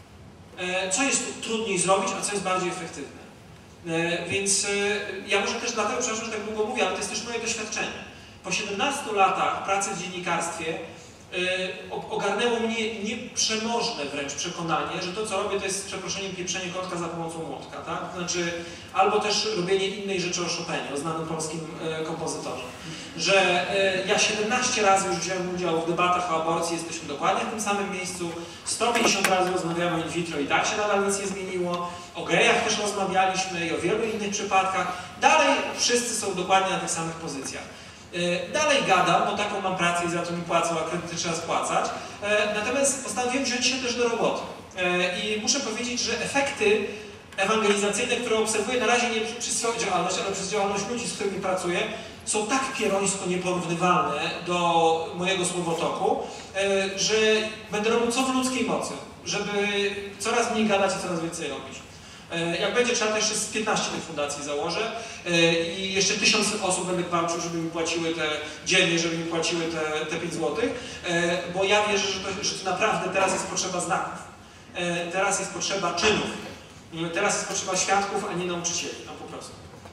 Co jest trudniej zrobić, a co jest bardziej efektywne. Więc ja może też dlatego, przepraszam, że tak długo mówię, ale to jest też moje doświadczenie. Po siedemnastu latach pracy w dziennikarstwie ogarnęło mnie nieprzemożne wręcz przekonanie, że to, co robię, to jest z przeproszeniem pieprzenie kotka za pomocą młotka, tak? Znaczy, albo też robienie innej rzeczy o Chopinie, o znanym polskim e, kompozytorze. Że e, ja siedemnaście razy już wziąłem udział w debatach o aborcji, jesteśmy dokładnie w tym samym miejscu, sto pięćdziesiąt razy rozmawiamy o in vitro i tak się nadal nic nie zmieniło, o gejach też rozmawialiśmy i o wielu innych przypadkach. Dalej wszyscy są dokładnie na tych samych pozycjach. Dalej gadam, bo taką mam pracę i za to mi płacą, a kredyty trzeba spłacać. Natomiast postanowiłem wziąć się też do roboty. I muszę powiedzieć, że efekty ewangelizacyjne, które obserwuję na razie nie przez swoją działalność, ale przez działalność ludzi, z którymi pracuję, są tak pierońsko nieporównywalne do mojego słowotoku, że będę robił co w ludzkiej mocy, żeby coraz mniej gadać i coraz więcej robić. Jak będzie trzeba, to jeszcze z piętnaście tych fundacji założę i jeszcze tysiąc osób będę gwałcił, żeby mi płaciły te dziennie, żeby mi płaciły te, te pięć złotych, bo ja wierzę, że to, że to naprawdę teraz jest potrzeba znaków, teraz jest potrzeba czynów, teraz jest potrzeba świadków, a nie nauczycieli, no po prostu.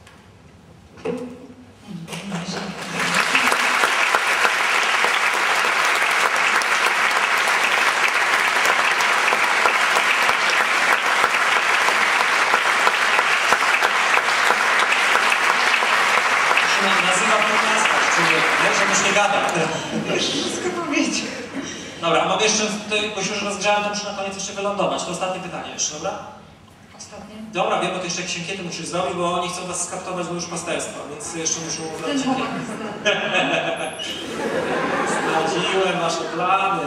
Już wszystko powiedzieć. Dobra, mogę jeszcze, bo się już rozgrzałem, to muszę na koniec jeszcze wylądować. To ostatnie pytanie jeszcze, dobra? Ostatnie? Dobra, wiem, bo to jeszcze jakieś ankiety musisz zrobić, bo oni chcą was skaptować do już pasterstwa, więc jeszcze muszą zrobić ankietę. Zdradziłem wasze plany.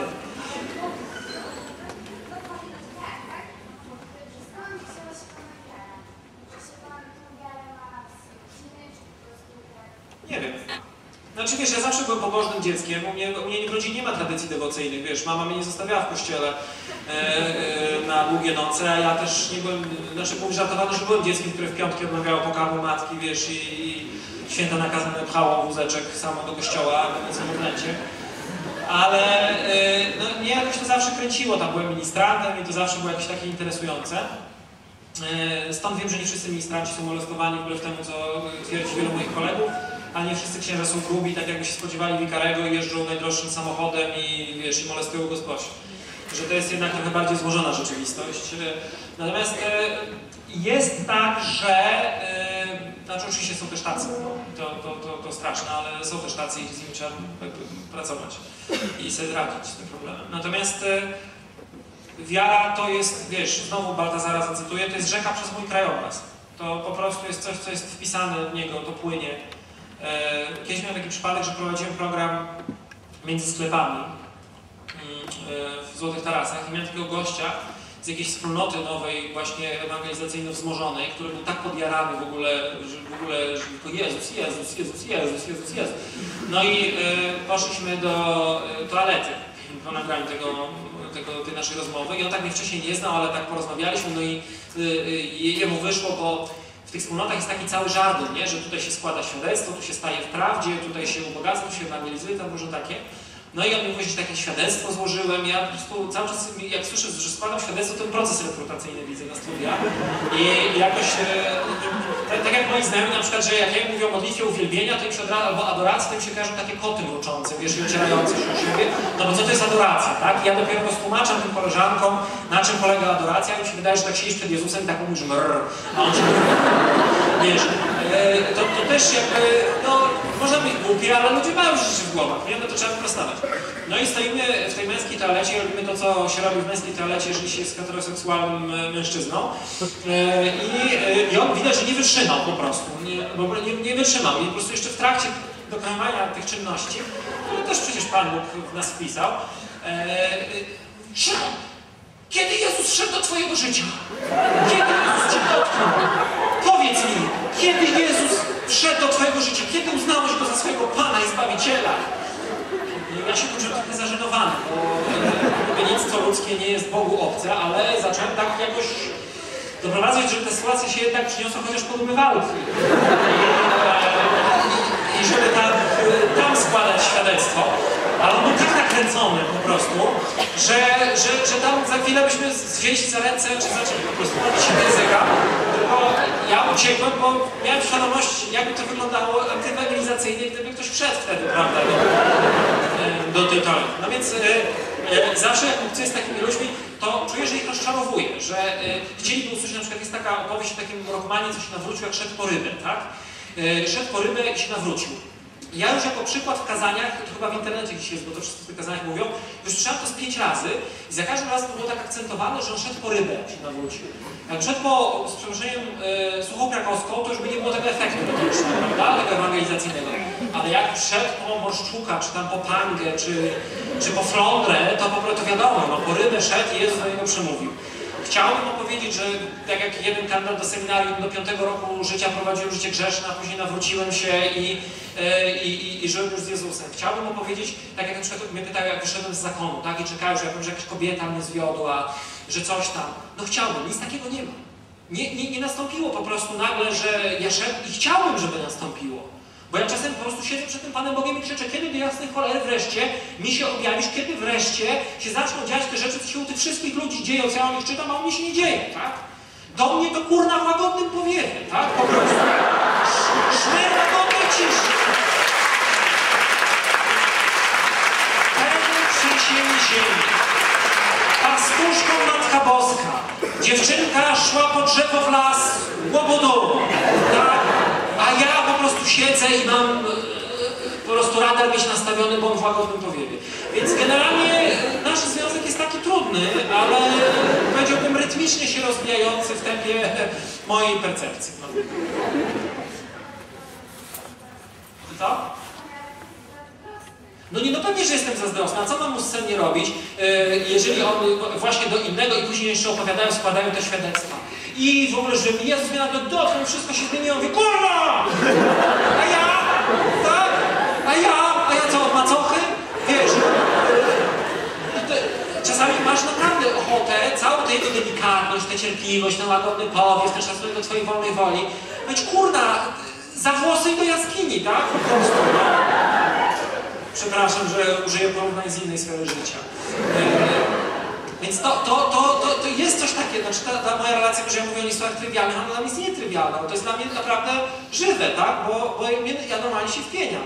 Nie wiem. Znaczy wiesz, ja zawsze byłem pobożnym dzieckiem, u mnie, u mnie w rodzinie nie ma tradycji dewocyjnych, wiesz, mama mnie nie zostawiała w kościele e, e, na długie noce, a ja też nie byłem, znaczy było żartowane, że byłem dzieckiem, które w piątki odmawiało pokarmu matki, wiesz, i, i święta nakazane pchało wózeczek samo do kościoła, będąc w modlęcie. Ale e, no, mnie jakoś to zawsze kręciło, tam byłem ministrantem i to zawsze było jakieś takie interesujące. E, stąd wiem, że nie wszyscy ministranci są molestowani, wbrew temu, co twierdzi wielu moich kolegów. A nie wszyscy księża są grubi, tak jakby się spodziewali wikarego i jeżdżą najdroższym samochodem i wiesz, i molestują gosposi. że to jest jednak trochę bardziej złożona rzeczywistość. Natomiast jest tak, że, znaczy oczywiście są też tacy, no, to, to, to, to straszne, ale są też tacy i z nimi trzeba pracować i sobie radzić z tym problemem. Natomiast wiara to jest, wiesz, znowu Baltazara zacytuję, to jest rzeka przez mój krajobraz. To po prostu jest coś, co jest wpisane w niego, to płynie. Kiedyś miałem taki przypadek, że prowadziłem program między sklepami w Złotych Tarasach i miałem takiego gościa z jakiejś wspólnoty nowej, właśnie ewangelizacyjno wzmożonej, który był tak podjarany w ogóle, że w ogóle, że tylko Jezus, Jezus, Jezus, Jezus, Jezus, Jezus. No i poszliśmy do toalety po nagraniu tego, tego, tej naszej rozmowy i on tak mnie wcześniej nie znał, ale tak porozmawialiśmy, no i jemu wyszło, bo w tych wspólnotach jest taki cały żargon, nie? Że tutaj się składa świadectwo, tu się staje w prawdzie, tutaj się ubogactwa, tu się ewangelizuje, tam różne takie. No i on mi mówi, że takie świadectwo złożyłem, ja po prostu cały czas, jak słyszę, że składam świadectwo, to ten proces rekrutacyjny widzę na studiach. I jakoś, tak, tak jak moi znajomi na przykład, że jak ja mówię o modlitwie uwielbienia, to im się od razu, albo adoracji, to im się kojarzą takie koty mruczące, wiesz, i ocierające się o siebie. No bo co to jest adoracja, tak? Ja dopiero roztłumaczam tym koleżankom, na czym polega adoracja, i mi się wydaje, że tak siedzisz przed Jezusem i tak mówisz mrr, a on się wiesz, to, to też jakby, no, można być głupi, ale ludzie mają rzeczy w głowach, nie? No to trzeba wyprostować. No i stoimy w tej męskiej toalecie i robimy to, co się robi w męskiej toalecie, jeżeli się jest heteroseksualnym mężczyzną. I, i on widać, że nie wytrzymał po prostu, nie, nie, nie wytrzymał. I po prostu jeszcze w trakcie dokonywania tych czynności, które też przecież Pan Bóg w nas wpisał, Szymon, kiedy Jezus wszedł do Twojego życia? Kiedy Jezus Cię dotknął? Powiedz mi, kiedy Jezus wszedł do Twojego życia? Kiedy uznałeś Go za swojego Pana i Zbawiciela? Ja się poczułem trochę zażenowany, bo nic ludzkie nie jest Bogu obce, ale zacząłem tak jakoś doprowadzać, żeby te sytuacje się jednak przyniosły chociaż podobywały. I, i żeby tam, tam składać świadectwo. Ale on był tak nakręcony po prostu, że, że, że tam za chwilę byśmy wzięli za ręce, czy zaczęli po prostu robić się języka. Tylko ja uciekłem, bo miałem świadomość, jakby to wyglądało antyewangelizacyjnie, gdyby ktoś wszedł wtedy, prawda, do, do tej toalety. No więc e, e, zawsze jak obcuję z takimi ludźmi, to czuję, że ich rozczarowuję, że e, chcieliby usłyszeć, na przykład jest taka opowieść o takim Rokmanie, co się nawrócił, jak szedł po rybę, tak? E, szedł po rybę i się nawrócił. Ja już jako przykład w kazaniach, to chyba w internecie gdzieś jest, bo to wszyscy w tych kazaniach mówią, już słyszałem to z pięć razy i za każdym razem to było tak akcentowane, że on szedł po rybę, jak się nawrócił. Jak szedł po, z przeproszeniem, e, suchą krakowską, to już by nie było tego efektu metrycznego, prawda, tego ewangelizacyjnego. Ale jak szedł po morszczuka, czy tam po pangę, czy, czy po flądrę, to po prostu wiadomo, no po rybę szedł i Jezus do niego przemówił. Chciałbym opowiedzieć, że tak jak jeden kandydat do seminarium do piątego roku życia prowadziłem życie grzeszne, a później nawróciłem się i, i, i, i żyłem już z Jezusem. Chciałbym opowiedzieć, tak jak na przykład mnie pytają, jak wyszedłem z zakonu, tak, i czekają, że jakąś jakaś kobieta mnie zwiodła, że coś tam. No chciałbym, nic takiego nie ma. Nie, nie, nie nastąpiło po prostu nagle, że ja szedłem i chciałbym, żeby nastąpiło. Bo ja czasem po prostu siedzę przed tym Panem Bogiem i krzyczę, kiedy do jasnej cholery wreszcie mi się objawisz, kiedy wreszcie się zaczną dziać te rzeczy, co się u tych wszystkich ludzi dzieją, co ja o nich czytam, a u mnie się nie dzieje, tak? Do mnie to kurna w łagodnym powiewie, tak? Po prostu. Szmer łagodnej ciszy. Pełny trzęsienie ziemi. Pastuszką Matka Boska. Dziewczynka szła po drzewo w las, łobodą, tak? A ja po prostu siedzę i mam e, po prostu radar mieć nastawiony, bo on w łagodnym powiewie. Więc generalnie nasz związek jest taki trudny, ale powiedziałbym rytmicznie się rozwijający w tempie mojej percepcji. No. I co? No nie, no pewnie, że jestem zazdrosny, a co mam mu scenie robić, jeżeli on właśnie do innego i później jeszcze opowiadają, składają te świadectwa. I w ogóle, że Jezus mnie nagle dotknął, wszystko się zmieniło, mówię, kurwa! A ja? Tak? A ja? A ja co, od macochy? Wiesz, czasami masz naprawdę ochotę, całą tę jego delikatność, tę cierpliwość, ten łagodny powiew, ten szacunek do twojej wolnej woli, być kurna, za włosy i do jaskini, tak? Po prostu, no. Przepraszam, że użyję porównań z innej sfery życia. Więc to, to, to, to, to jest coś takiego, znaczy ta, ta moja relacja, że ja mówię o listach trywialnych, ona dla mnie jest nietrywialna, bo to jest dla mnie naprawdę żywe, tak? Bo, bo ja normalnie się wpieniam.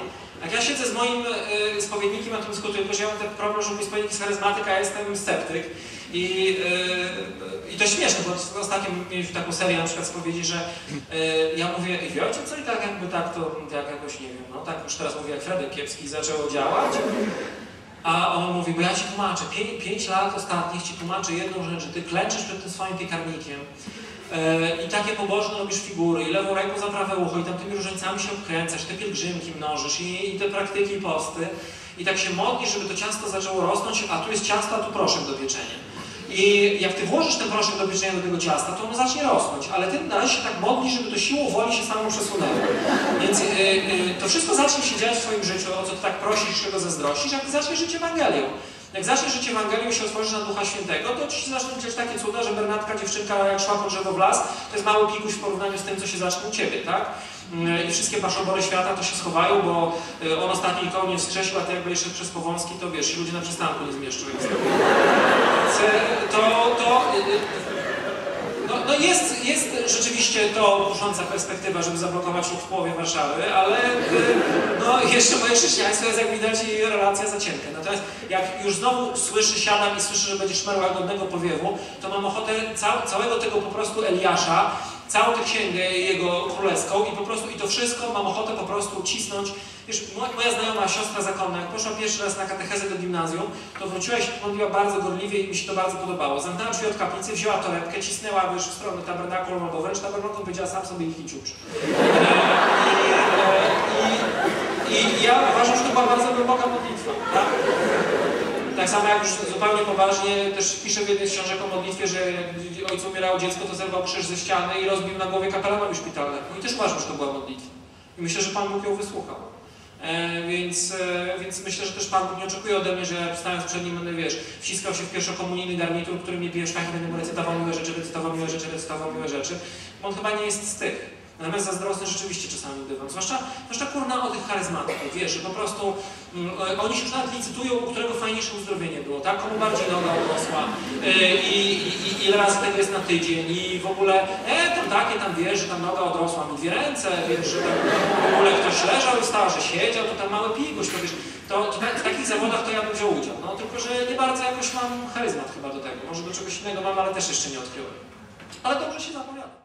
Jak ja siedzę z moim y, spowiednikiem, a tym dyskutuję, bo ja mam ten problem, że mój spowiednik jest charyzmatyk, a ja jestem sceptyk. I, y, I to śmieszne, bo ostatnio mieliśmy taką serię na przykład spowiedzi, że y, ja mówię, i wiecie co, i tak jakby tak to, jak jakoś nie wiem, no tak już teraz mówię, jak Fredek Kiepski zaczęło działać. A on mówi, bo ja ci tłumaczę, Pię pięć lat ostatnich ci tłumaczę jedną rzecz, że ty klęczysz przed tym swoim piekarnikiem yy, i takie pobożne robisz figury, i lewą ręką za prawe ucho, i tam tymi różańcami się obkręcasz, te pielgrzymki mnożysz, i, i te praktyki i posty, i tak się modlisz, żeby to ciasto zaczęło rosnąć, a tu jest ciasto, a tu proszek do pieczenia. I jak ty włożysz ten proszek do pieczenia do tego ciasta, to ono zacznie rosnąć, ale ty na razie się tak modlisz, żeby to siłą woli się samo przesunęło. Więc yy, yy, to wszystko zacznie się dziać w swoim życiu, o co ty tak prosisz, czego zazdrościsz, jak ty zaczniesz żyć Ewangelią. Jak zaczniesz żyć Ewangelią i się otworzysz na Ducha Świętego, to ci się zaczną dziać takie cuda, że Bernatka, dziewczynka, jak szła po drzewo w las, to jest mały pikuś w porównaniu z tym, co się zacznie u ciebie, tak? I wszystkie paszobory świata to się schowają, bo on ostatni nikogo nie wskrzesił, a ty jakby jeszcze przez Powązki, to wiesz, ludzie na przystanku nie zmieszczą. Więc to, to no, no jest, jest rzeczywiście to kusząca perspektywa, żeby zablokować ruch w połowie Warszawy, ale no, jeszcze moje chrześcijaństwo jest, jak widać, i relacja za cienka. Natomiast jak już znowu słyszę, siadam i słyszę, że będzie szmerł łagodnego powiewu, to mam ochotę cał, całego tego po prostu Eliasza, całą tę księgę jego królewską i po prostu i to wszystko mam ochotę po prostu cisnąć. Wiesz, moja znajoma siostra zakonna, jak poszła pierwszy raz na katechezę do gimnazjum, to wróciła i się modliła bardzo gorliwie i mi się to bardzo podobało. Zamknęła drzwi od kaplicy, wzięła torebkę, cisnęła wiesz, w stronę tabernakulum albo wręcz tabernakulum, powiedziała, sam sobie ich ciucz. I, i, I ja uważam, że to była bardzo głęboka modlitwa. Tak? Tak samo jak już zupełnie poważnie też piszę w jednej z książek o modlitwie, że jak ojcu umierało dziecko, to zerwał krzyż ze ściany i rozbił na głowie kapelanowi szpitalnemu. I też uważam, że to była modlitwa. I myślę, że Pan Bóg ją wysłuchał. E, więc, e, więc myślę, że też Pan Bóg nie oczekuje ode mnie, że ja stając przed Nim będę, wiesz, wciskał się w pierwszokomunijny garnitur, który mnie bije szlaki, będę mu recytował miłe rzeczy, recytował miłe rzeczy, recytował miłe rzeczy. Bo on chyba nie jest z tych. Natomiast zazdrosny rzeczywiście czasami bywam. Zwłaszcza, zwłaszcza kurna o tych charyzmatyków, wiesz, że po prostu mm, oni się już nawet licytują, u którego fajniejsze uzdrowienie było, tak? Komu bardziej noga urosła yy, i, i ile razy tego jest na tydzień i w ogóle, e, tam takie, tam wiesz, że tam noga odrosła mi dwie ręce, wiesz, że tam w ogóle ktoś leżał i wstał, że siedział, to tam mały piguś, to wiesz, to, to w takich zawodach to ja bym wziął udział, no tylko, że nie bardzo jakoś mam charyzmat chyba do tego, może do czegoś innego mam, ale też jeszcze nie odkryłem. Ale dobrze się zapowiada.